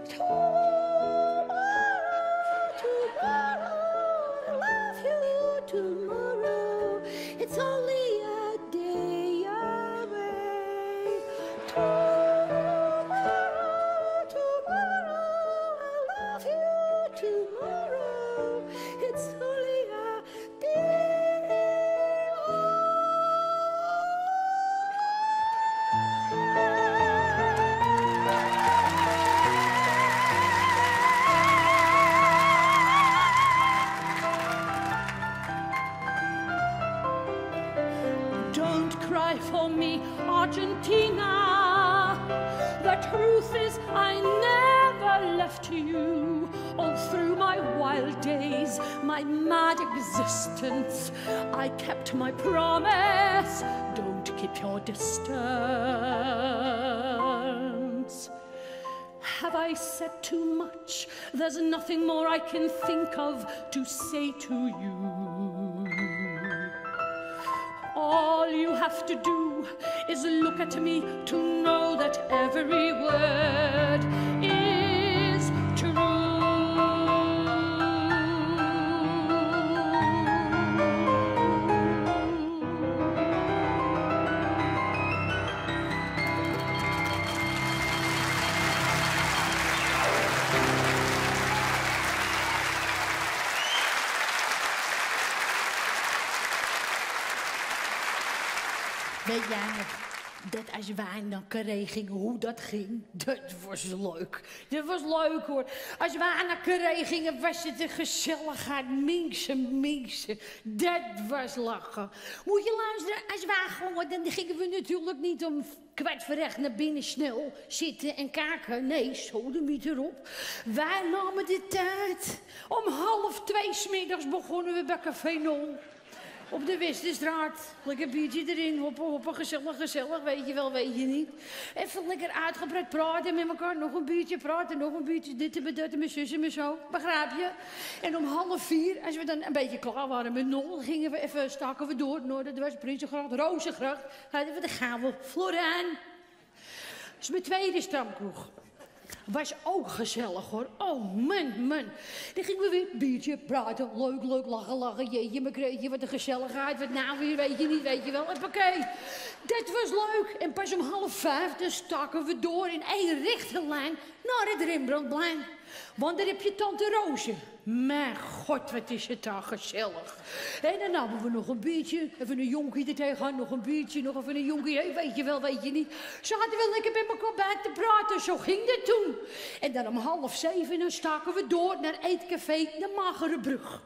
tomorrow. I love you tomorrow. It's only a day away. Tomorrow, I love you truth is I never left you. All through my wild days, my mad existence, I kept my promise. Don't keep your distance. Have I said too much? There's nothing more I can think of to say to you. All you have to do is look at me to know that every word is true. Weet jij nog dat als wij naar Carré gingen, hoe dat ging? Dat was leuk. Dat was leuk hoor. Als wij naar Carré gingen, was het een gezelligheid. Mensen. Dat was lachen. Moet je luisteren, als wij gingen, dan gingen we natuurlijk niet om 1:15 naar binnen snel zitten en kaken. Nee, sodemiet erop. Wij namen de tijd. Om 1:30 's middags begonnen we bij Café Nol. Op de Westerstraat, lekker biertje erin, hoppen, gezellig, weet je wel, weet je niet. Even lekker uitgebreid praten met elkaar, nog een biertje praten, nog een biertje, dit en dat en mijn zus en mijn zo, begrijp je? En om 3:30, als we dan een beetje klaar waren met Nol, gingen we even, staken we door, dat was Prinsengracht, Rozengracht, dan gaan we Florijn. Dat is mijn tweede stamkroeg. Was ook gezellig hoor. Oh man. Dan gingen we weer biertje praten. Leuk, lachen. Jeetje, mijn kreetje, wat een gezelligheid. Wat nou weer, weet je niet, weet je wel. Oké, dat was leuk. En pas om 4:30 dan staken we door in één rechte lijn naar het Rembrandtplein. Want daar heb je tante Roosje. Mijn god, wat is het daar gezellig. En dan namen we nog een biertje. Even een jonkie er tegenaan, nog een biertje, nog even een jonkie. Hey, weet je wel, weet je niet. Zaten we lekker met elkaar bij te praten. Zo ging dat toen. En dan om 6:30 dan staken we door naar Eetcafé de Magere Brug.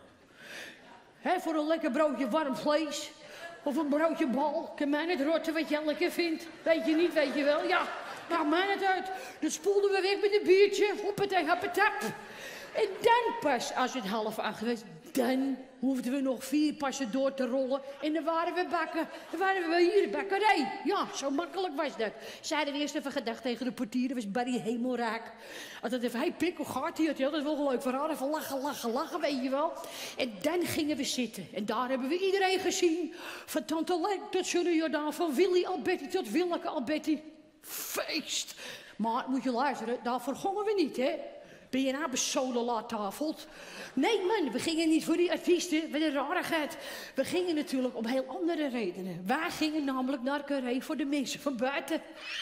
Voor een lekker broodje warm vlees. Of een broodje bal. Kan mij het rotten wat je lekker vindt. Weet je niet, weet je wel. Ja, maakt mij het uit. Dan spoelden we weg met een biertje. Hoppatap. En dan pas, als het 7:30 was, dan hoefden we nog 4 passen door te rollen. En dan waren we bakken. Dan waren we hier bij Carré. Ja, zo makkelijk was dat. Zeiden we eerst even gedag tegen de portier. Dat was Barry Hemelraak. Altijd even, hey pikkel, gaat hij? Dat is wel leuk verhaal. Even lachen, weet je wel. En dan gingen we zitten. En daar hebben we iedereen gezien. Van Tante Lek tot Sunne Jordaan. Van Willy Alberti tot Willeke Alberti. Feest. Maar moet je luisteren, daarvoor gongen we niet, hè. Ben je nou besolenlatafeld? Nee man, we gingen niet voor die artiesten, wat een rarigheid. We gingen natuurlijk om heel andere redenen. Wij gingen namelijk naar Carré voor de mensen van buiten.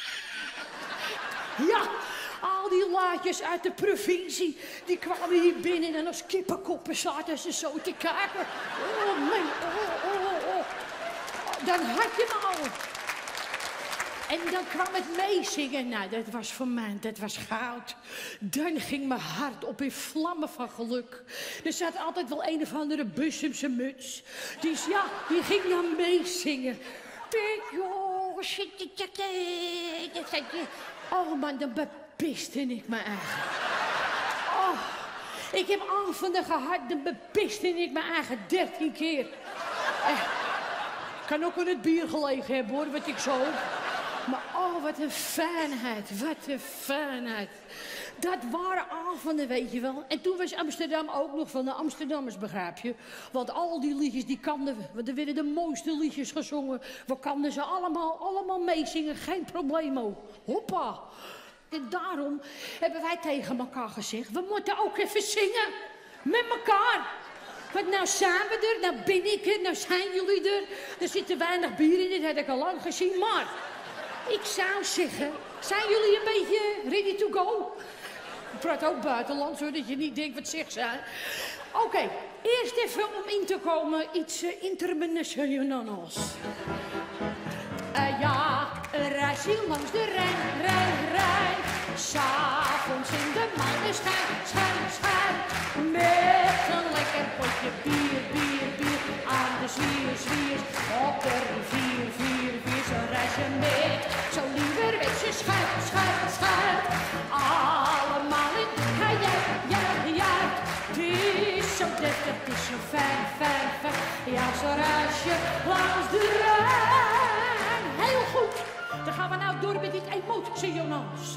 Ja, al die laatjes uit de provincie, die kwamen hier binnen en als kippenkoppen zaten ze zo te kijken. Oh man, oh. Dan had je me al. En dan kwam het meezingen. Nou, dat was voor mij, dat was goud. Dan ging mijn hart op in vlammen van geluk. Er zat altijd wel een of andere Bussumse muts. Die ging dan meezingen. Oh man, dan bepiste ik me eigen. Oh, ik heb avonden gehad, dan bepiste ik me eigen 13 keer. Kan ook aan het bier gelegen hebben hoor, wat ik zo... Maar oh, wat een fijnheid. Dat waren avonden, weet je wel. En toen was Amsterdam ook nog van de Amsterdammers, begrijp je? Want al die liedjes, die kanden we. Want er werden de mooiste liedjes gezongen. We konden ze allemaal meezingen, geen probleem. Hoppa. En daarom hebben wij tegen elkaar gezegd, we moeten ook even zingen. Met elkaar. Want nou zijn we er, nou ben ik er, nou zijn jullie er. Er zit te weinig bier in, dit had ik al lang gezien, maar... Ik zou zeggen, zijn jullie een beetje ready to go? Ik praat ook buitenlands, zodat je niet denkt, wat zegt ze? Oké, eerst even om in te komen, iets internationaals. Ja, een reisje langs de Rijn. S'avonds in de maneschijn. Met een lekker potje bier. Aan de zwiers. Op de rivier. Zo'n reisje met zo'n nieuwerwetse schuit. gaan we nou door met dit emotionals.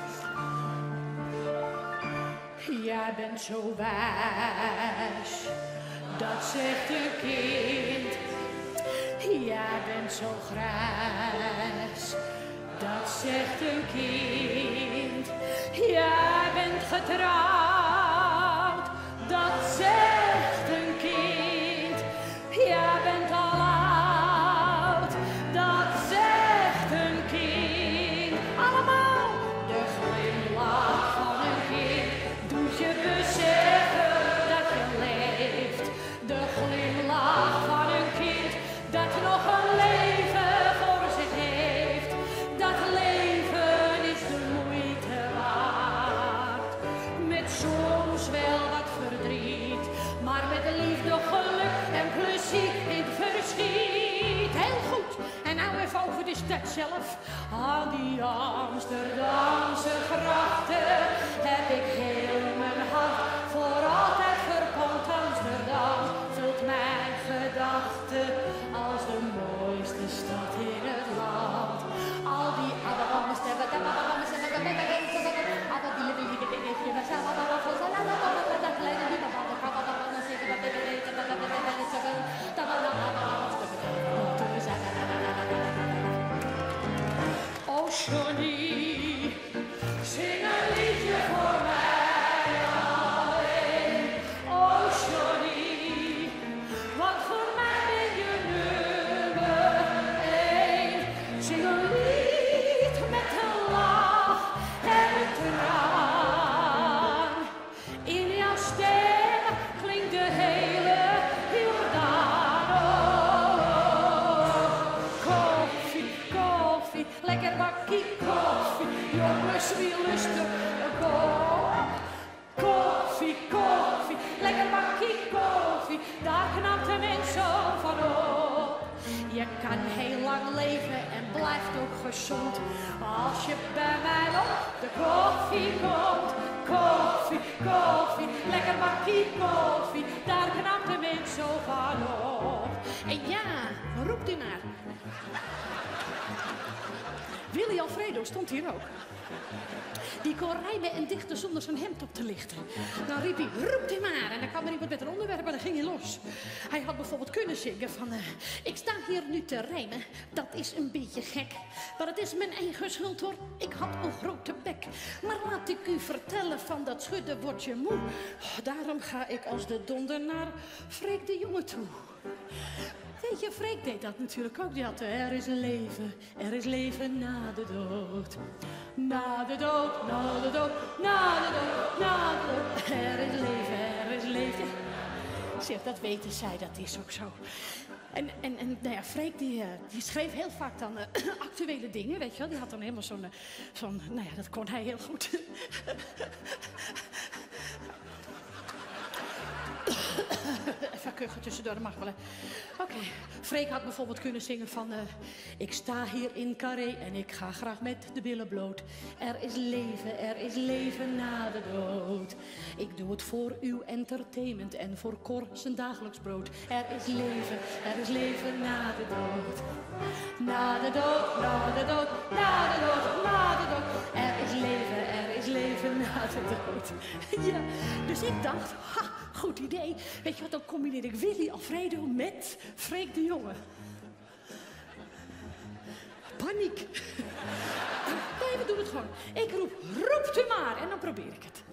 Jij bent zo wijs, dat zegt een kind. Jij bent zo grijs, dat zegt een kind. Jij bent getrouwd, dat zegt een kind. Jij bent al oud, dat zegt een kind. Allemaal de glimlach van een kind doet je beseffen dat je leeft. De glimlach van een kind dat nog een leven voor zich heeft. Dat leven is de moeite waard. Met soms wel wat verdriet, maar met liefde, geluk en plezier in het verschiet. Heel goed. En nou even over de stad zelf. Aan die Amsterdamse grachten heb ik heel mijn hart voor altijd verpand. Amsterdam vult mijn gedachten als de mooiste stad in het land. Al die oh Johnny, zing een liedje voor mij alleen. Oh Johnny, want voor mij ben je nummer 1. Zing een lied met een lach en een traan. In jouw stem klinkt de hele Jordaan. Koffie, koffie, lekker bakkie koffie. Jongens, wie lust er koffie, koffie, lekker bakkie koffie. Daar knapt de mens zo van op. Je kan heel lang leven en blijft ook gezond als je bij mij op de koffie komt. Koffie, koffie, lekker bakkie koffie. Daar knapt de mens zo van op. En ja, roept u maar. Willy Alfredo stond hier ook. Die kon rijmen en dichten zonder zijn hemd op te lichten. Dan riep hij, roept u maar. En dan kwam er iemand met een onderwerp en dan ging hij los. Hij had bijvoorbeeld kunnen zingen van... ik sta hier nu te rijmen, dat is een beetje gek. Maar het is mijn eigen schuld hoor, ik had een grote bek. Maar laat ik u vertellen, van dat schudden word je moe. Daarom ga ik als de donder naar Freek de Jonge toe. Weet je, Freek deed dat natuurlijk ook. Die had er is leven na de dood. Na de dood, na de dood, na de dood, na de dood. Er is leven. Zeg, dat weten zij, dat is ook zo. En nou ja, Freek die schreef heel vaak dan actuele dingen, weet je wel. Die had dan helemaal zo'n, nou ja, dat kon hij heel goed. Even kuchen tussendoor, dat mag wel. Oké. Freek had bijvoorbeeld kunnen zingen van... ik sta hier in Carré en ik ga graag met de billen bloot. Er is leven na de dood. Ik doe het voor uw entertainment en voor Cor zijn dagelijks brood. Er is leven na de dood. Na de dood, na de dood, na de dood, na de dood. Er is leven na de dood. Ja, dus ik dacht, ha, goed idee. Weet je wat, dan combineer ik Willy Alfredo met Freek de Jonge. Paniek. Nee, we doen het gewoon. Ik roept u maar en dan probeer ik het.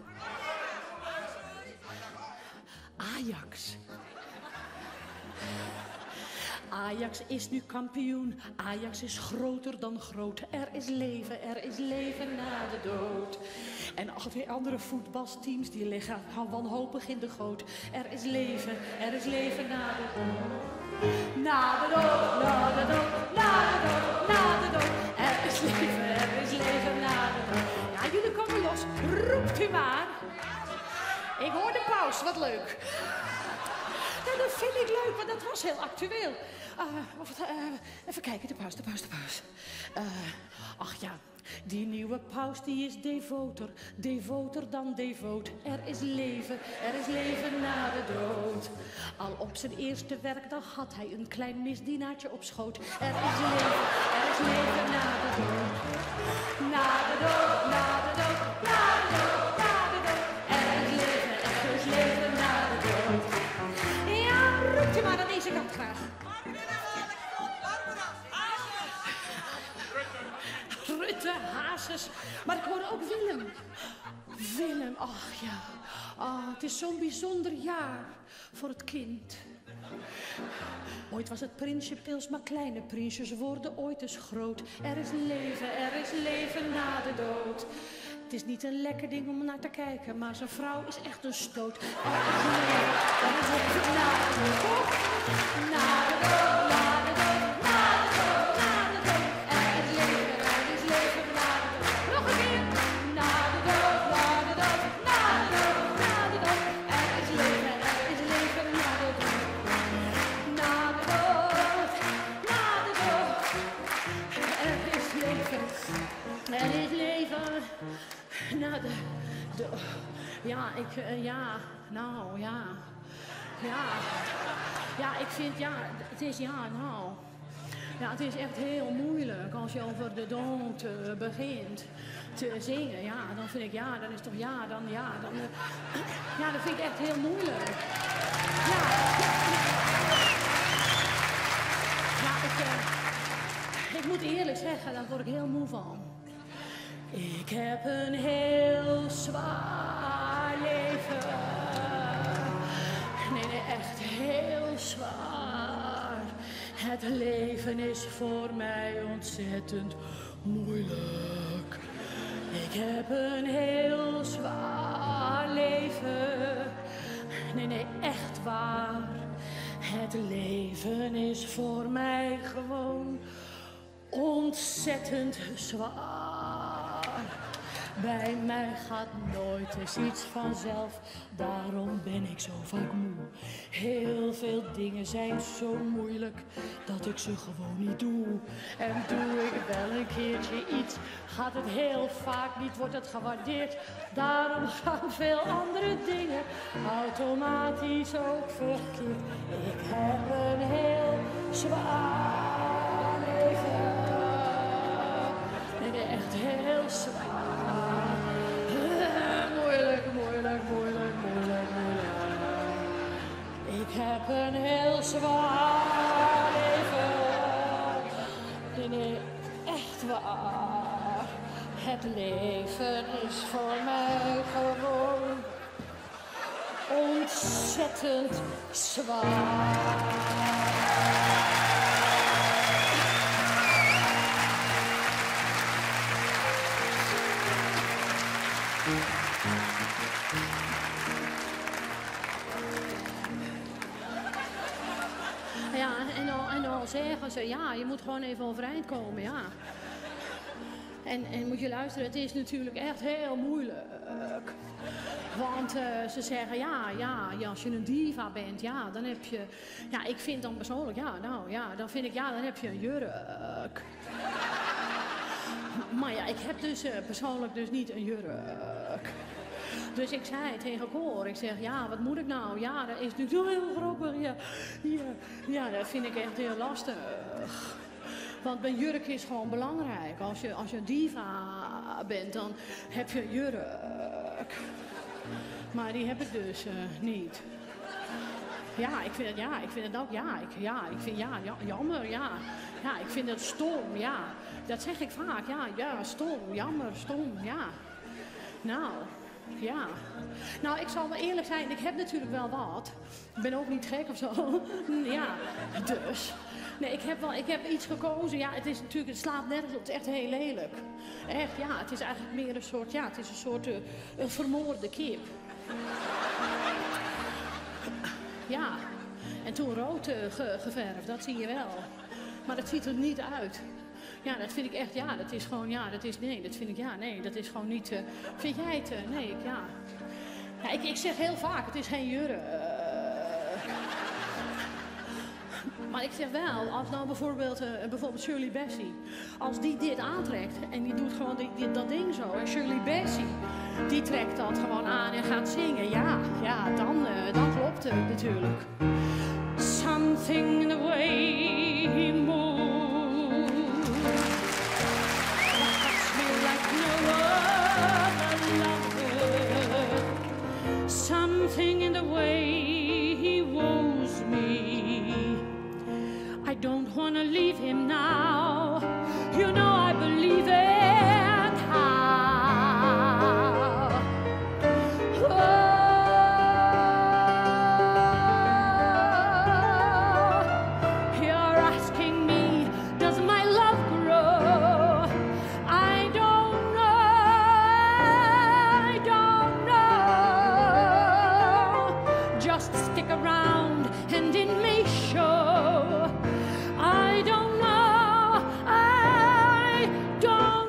Ajax. Ajax is nu kampioen. Ajax is groter dan groot. Er is leven na de dood. En al die andere voetbalteams die liggen wanhopig in de goot. Er is leven na de dood. Na de dood, na de dood, na de dood, na de dood. Er is leven na de dood. Ja, jullie komen los. Roept u maar. Ik hoor de paus, wat leuk. Ja, dat vind ik leuk, want dat was heel actueel. Even kijken, de paus. Ach ja, Die nieuwe paus die is devoter dan devoot. Er is leven na de dood. Al op zijn eerste werkdag had hij een klein misdienaartje op schoot. Er is leven na de dood. Na de dood, na de dood, na de dood, na de dood. Er is leven na de dood. Ja, roept u maar aan deze kant graag. Rutte, Hazes, maar ik hoorde ook Willem. Willem, ach ja. Het is zo'n bijzonder jaar voor het kind. Ooit was het prinsje pils, maar kleine prinsjes worden ooit eens groot. Er is leven na de dood. Het is niet een lekker ding om naar te kijken, maar zijn vrouw is echt een stoot. Er is leven na de dood. Na de dood, na de dood, na de dood, na de dood. Er is leven na de dood. Nog een keer. Na de dood, na de dood, na de dood, na de dood. Er is leven na de dood. Na de dood, na de dood. Er is leven na de dood. Ja, ik vind, het is echt heel moeilijk als je over de dood begint te zingen. Ja, dan vind ik, dan is toch, dat vind ik echt heel moeilijk. Ik moet eerlijk zeggen, daar word ik heel moe van. Ik heb een heel zwaar leven. Nee, echt heel zwaar. Het leven is voor mij ontzettend moeilijk. Ik heb een heel zwaar leven. Nee, echt waar. Het leven is voor mij gewoon ontzettend zwaar. Bij mij gaat nooit eens iets vanzelf, daarom ben ik zo vaak moe. Heel veel dingen zijn zo moeilijk dat ik ze gewoon niet doe. En doe ik wel een keertje iets, gaat het heel vaak niet, wordt het gewaardeerd. Daarom gaan veel andere dingen automatisch ook verkeerd. Ik heb een heel zwaar leven. Nee, echt heel zwaar. Moeilijk. Ik heb een heel zwaar leven. Nee, echt waar. Het leven is voor mij gewoon ontzettend zwaar. Ja, en dan zeggen ze, je moet gewoon even overeind komen, ja. En moet je luisteren, het is natuurlijk echt heel moeilijk. Want ze zeggen, als je een diva bent, dan heb je... Ja, ik vind dan persoonlijk, dan vind ik, dan heb je een jurk. Maar ik heb dus persoonlijk dus niet een jurk. Dus ik zei tegen Cor, ik zeg, wat moet ik nou? Ja, dat is natuurlijk zo heel grappig. Ja, dat vind ik echt heel lastig. Want mijn jurk is gewoon belangrijk. Als je diva bent, dan heb je een jurk. Maar die heb ik dus niet. Ik vind het ook, jammer, ja. Ja, ik vind het stom, ja. Dat zeg ik vaak, stom, jammer, stom, ja. Nou, ik zal wel eerlijk zijn, ik heb natuurlijk wel wat. Ik ben ook niet gek of zo. Dus. Nee, ik heb iets gekozen. Ja, het slaat nergens op. Het is echt heel lelijk. Echt, het is eigenlijk meer een soort, een vermoorde kip. Ja, en toen rood geverfd, dat zie je wel. Maar dat ziet er niet uit. Ja, dat vind ik echt, dat is gewoon, dat is gewoon niet... vind jij het? Nee, ik zeg heel vaak, het is geen jurk. Maar ik zeg wel, als nou bijvoorbeeld Shirley Bassey, als die dit aantrekt en die doet gewoon dat ding zo. En Shirley Bassey, die trekt dat gewoon aan en gaat zingen. Ja, dan klopt het natuurlijk. Something in the way he moves touches me like no other lover. Something in the way he woos me. I don't wanna leave him now. You know I believe it. How? You're asking me, does my love grow? I don't know. Just stick around and it may show. I don't know. I don't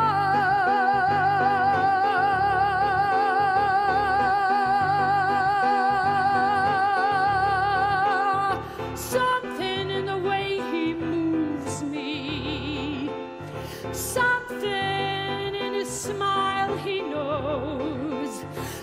know. Something in the way he moves me. Something in his smile he knows.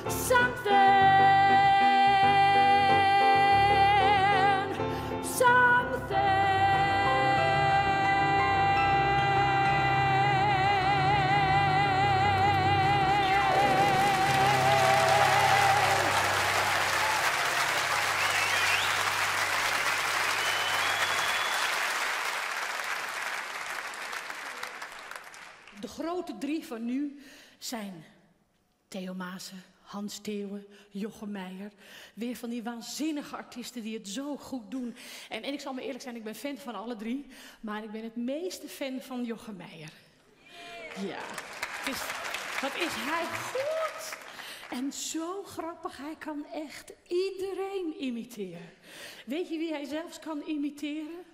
De grote drie van nu zijn Theo Maassen, Hans Theeuwen, Jochem Meijer. Weer van die waanzinnige artiesten die het zo goed doen. En ik zal me eerlijk zijn, ik ben fan van alle drie. Maar ik ben het meeste fan van Jochem Meijer. Ja, wat is hij goed. En zo grappig, hij kan echt iedereen imiteren. Weet je wie hij zelfs kan imiteren?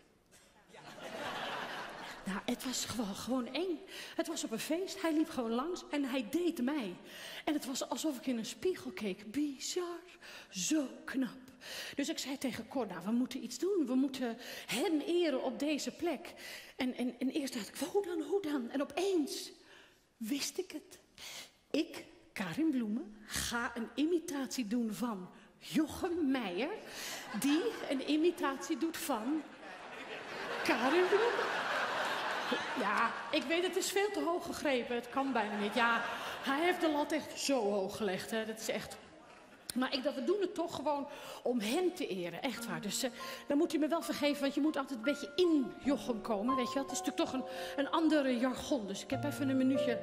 Nou, het was gewoon eng. Het was op een feest, hij liep gewoon langs en hij deed mij. En het was alsof ik in een spiegel keek. Bizar, zo knap. Dus ik zei tegen Cor, nou, we moeten iets doen. We moeten hem eren op deze plek. En eerst dacht ik, hoe dan? En opeens wist ik het. Ik, Karin Bloemen, ga een imitatie doen van Jochem Meijer, die een imitatie doet van Karin Bloemen. Ja, ik weet, het is veel te hoog gegrepen. Het kan bijna niet. Ja, hij heeft de lat echt zo hoog gelegd. Hè. Dat is echt... Maar ik dacht, we doen het toch gewoon om hem te eren. Echt waar. Dus dan moet u me wel vergeven, want je moet altijd een beetje in Jochem komen. Weet je wel? Het is natuurlijk toch een andere jargon. Dus ik heb even een minuutje...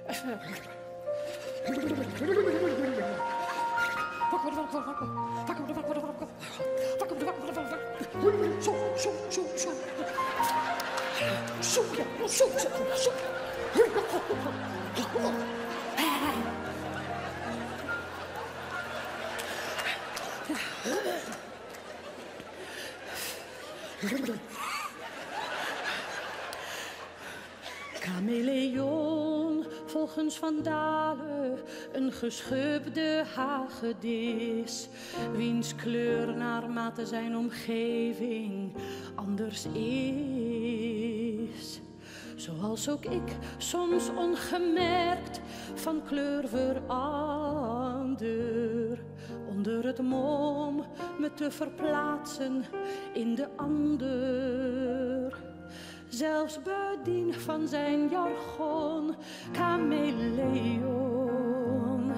Kameleon, volgens Van Dalen, een geschubde hagedis, wiens kleur naarmate zijn omgeving anders is. Zoals ook ik soms ongemerkt van kleur verander, onder het mom me te verplaatsen in de ander. Zelfs bedien van zijn jargon, chameleon,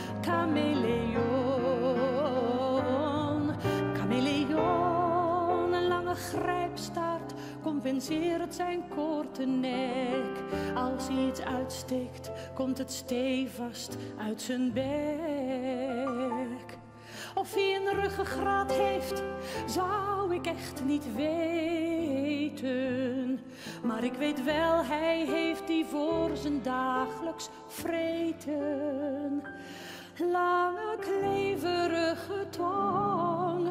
chameleon, chameleon, een lange grijpstaart compenseert zijn korte nek. Als hij iets uitsteekt, komt het stevast uit zijn bek. Of hij een ruggengraat heeft, zou ik echt niet weten. Maar ik weet wel, hij heeft die voor zijn dagelijks vreten. Lange kleverige tong,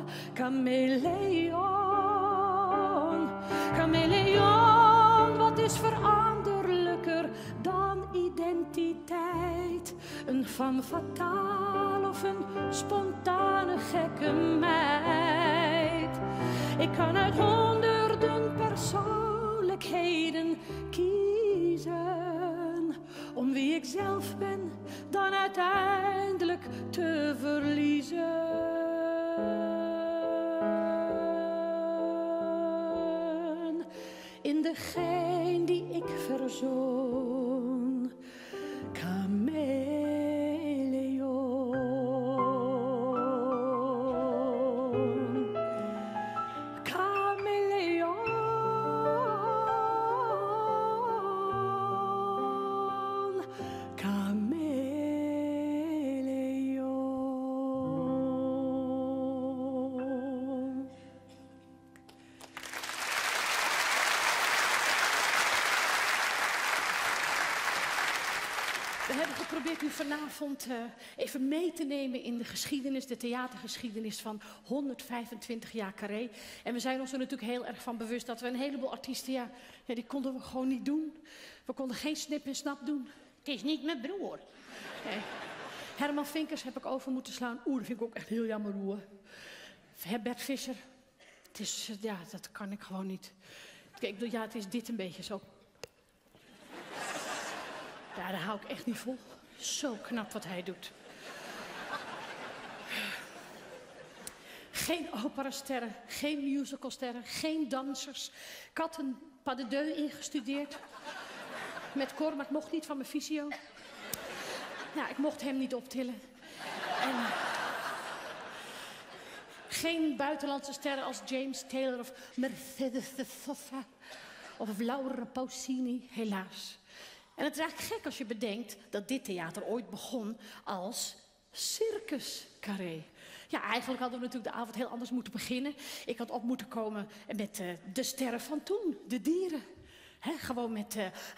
chameleon, chameleon, wat is veranderlijker dan identiteit? Een femme fatale of een spontane gekke meid? Ik kan uit honderden persoonlijkheden kiezen om wie ik zelf ben dan uiteindelijk te verliezen. In degene die ik verzoon, chameleon, chameleon, chameleon. We hebben geprobeerd u vanavond even mee te nemen in de geschiedenis, de theatergeschiedenis van 125 jaar Carré. En we zijn ons er natuurlijk heel erg van bewust dat we een heleboel artiesten, ja, die konden we gewoon niet doen. We konden geen snip en snap doen. Het is niet mijn broer. Nee. Herman Vinkers heb ik over moeten slaan. Dat vind ik ook echt heel jammer, hoor. Bert Visser. Het is, ja, dat kan ik gewoon niet. Kijk, ja, het is dit een beetje zo. Ja, daar hou ik echt niet vol. Zo knap wat hij doet. Geen operasterren, geen musicalsterren, geen dansers. Ik had een pas de deux ingestudeerd. Met Cor, maar ik mocht niet van mijn fysio. Ja, ik mocht hem niet optillen. En geen buitenlandse sterren als James Taylor of Mercedes de Sosa. Of Laura Pausini, helaas. En het is eigenlijk gek als je bedenkt dat dit theater ooit begon als Circus Carré. Ja, eigenlijk hadden we natuurlijk de avond heel anders moeten beginnen. Ik had op moeten komen met de sterren van toen, de dieren. Gewoon met...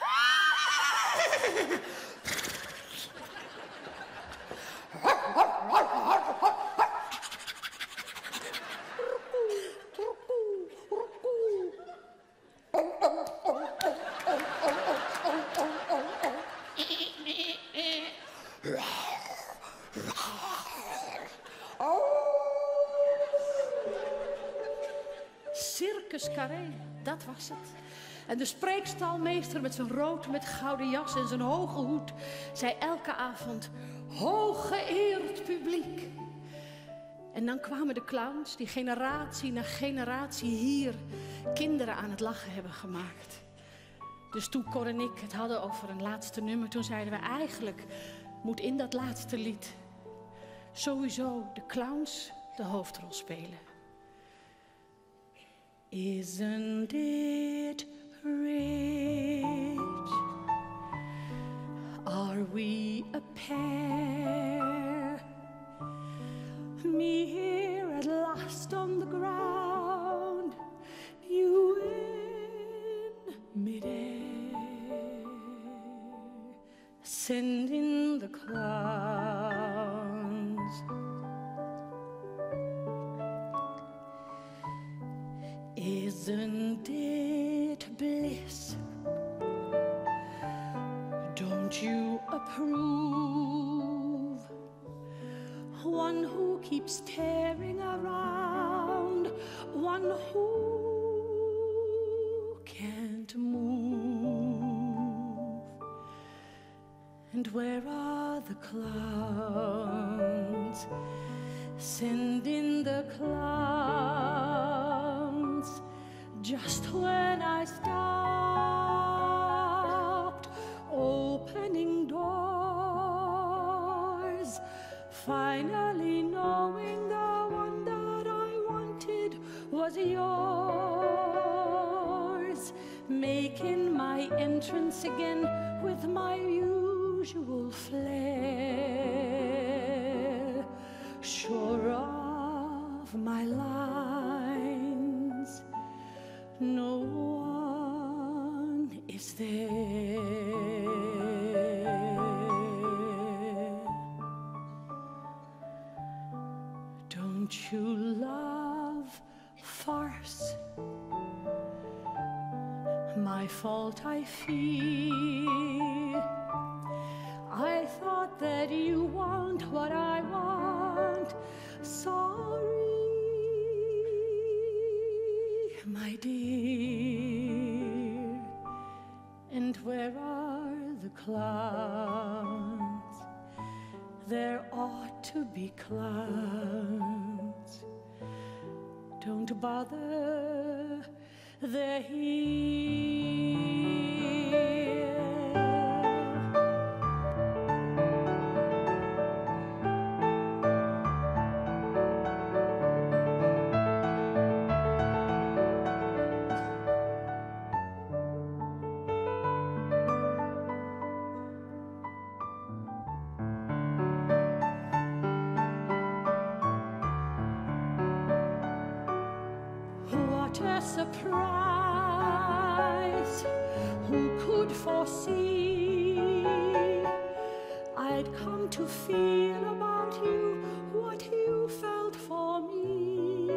Circus Carré, dat was het. En de spreekstalmeester met zijn rood met gouden jas en zijn hoge hoed zei elke avond: hooggeëerd publiek. En dan kwamen de clowns die generatie na generatie hier kinderen aan het lachen hebben gemaakt. Dus toen Cor en ik het hadden over een laatste nummer, toen zeiden we eigenlijk moet in dat laatste lied sowieso de clowns de hoofdrol spelen. Isn't it rich? Are we a pair? Me here at last on the ground, you in midair, sending the clowns. Isn't it bliss? Don't you approve? One who keeps staring around, one who can't move. And where are the clowns? Send in the clowns. Just when I stopped opening doors, finally knowing the one that I wanted was yours, making my entrance again with my usual flair, sure of my lines, no one is there. Don't you love farce? My fault I fear. I thought that you want what I want. Sorry. dear. And where are the clouds? There ought to be clouds. Don't bother, they're here. What a surprise! Who could foresee I'd come to feel about you what you felt for me?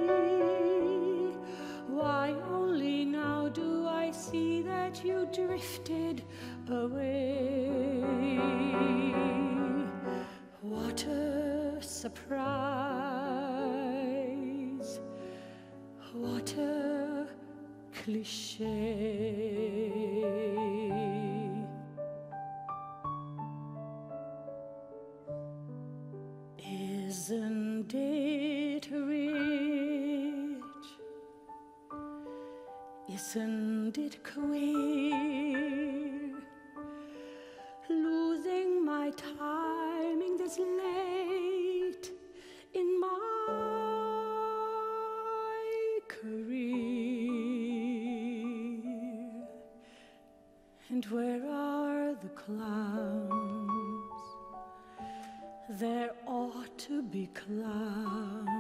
Why only now do I see that you drifted away? What a surprise! What a cliché. Isn't it rich? Isn't it queer? Losing my timing this late in my career. And where are the clowns? There ought to be clowns.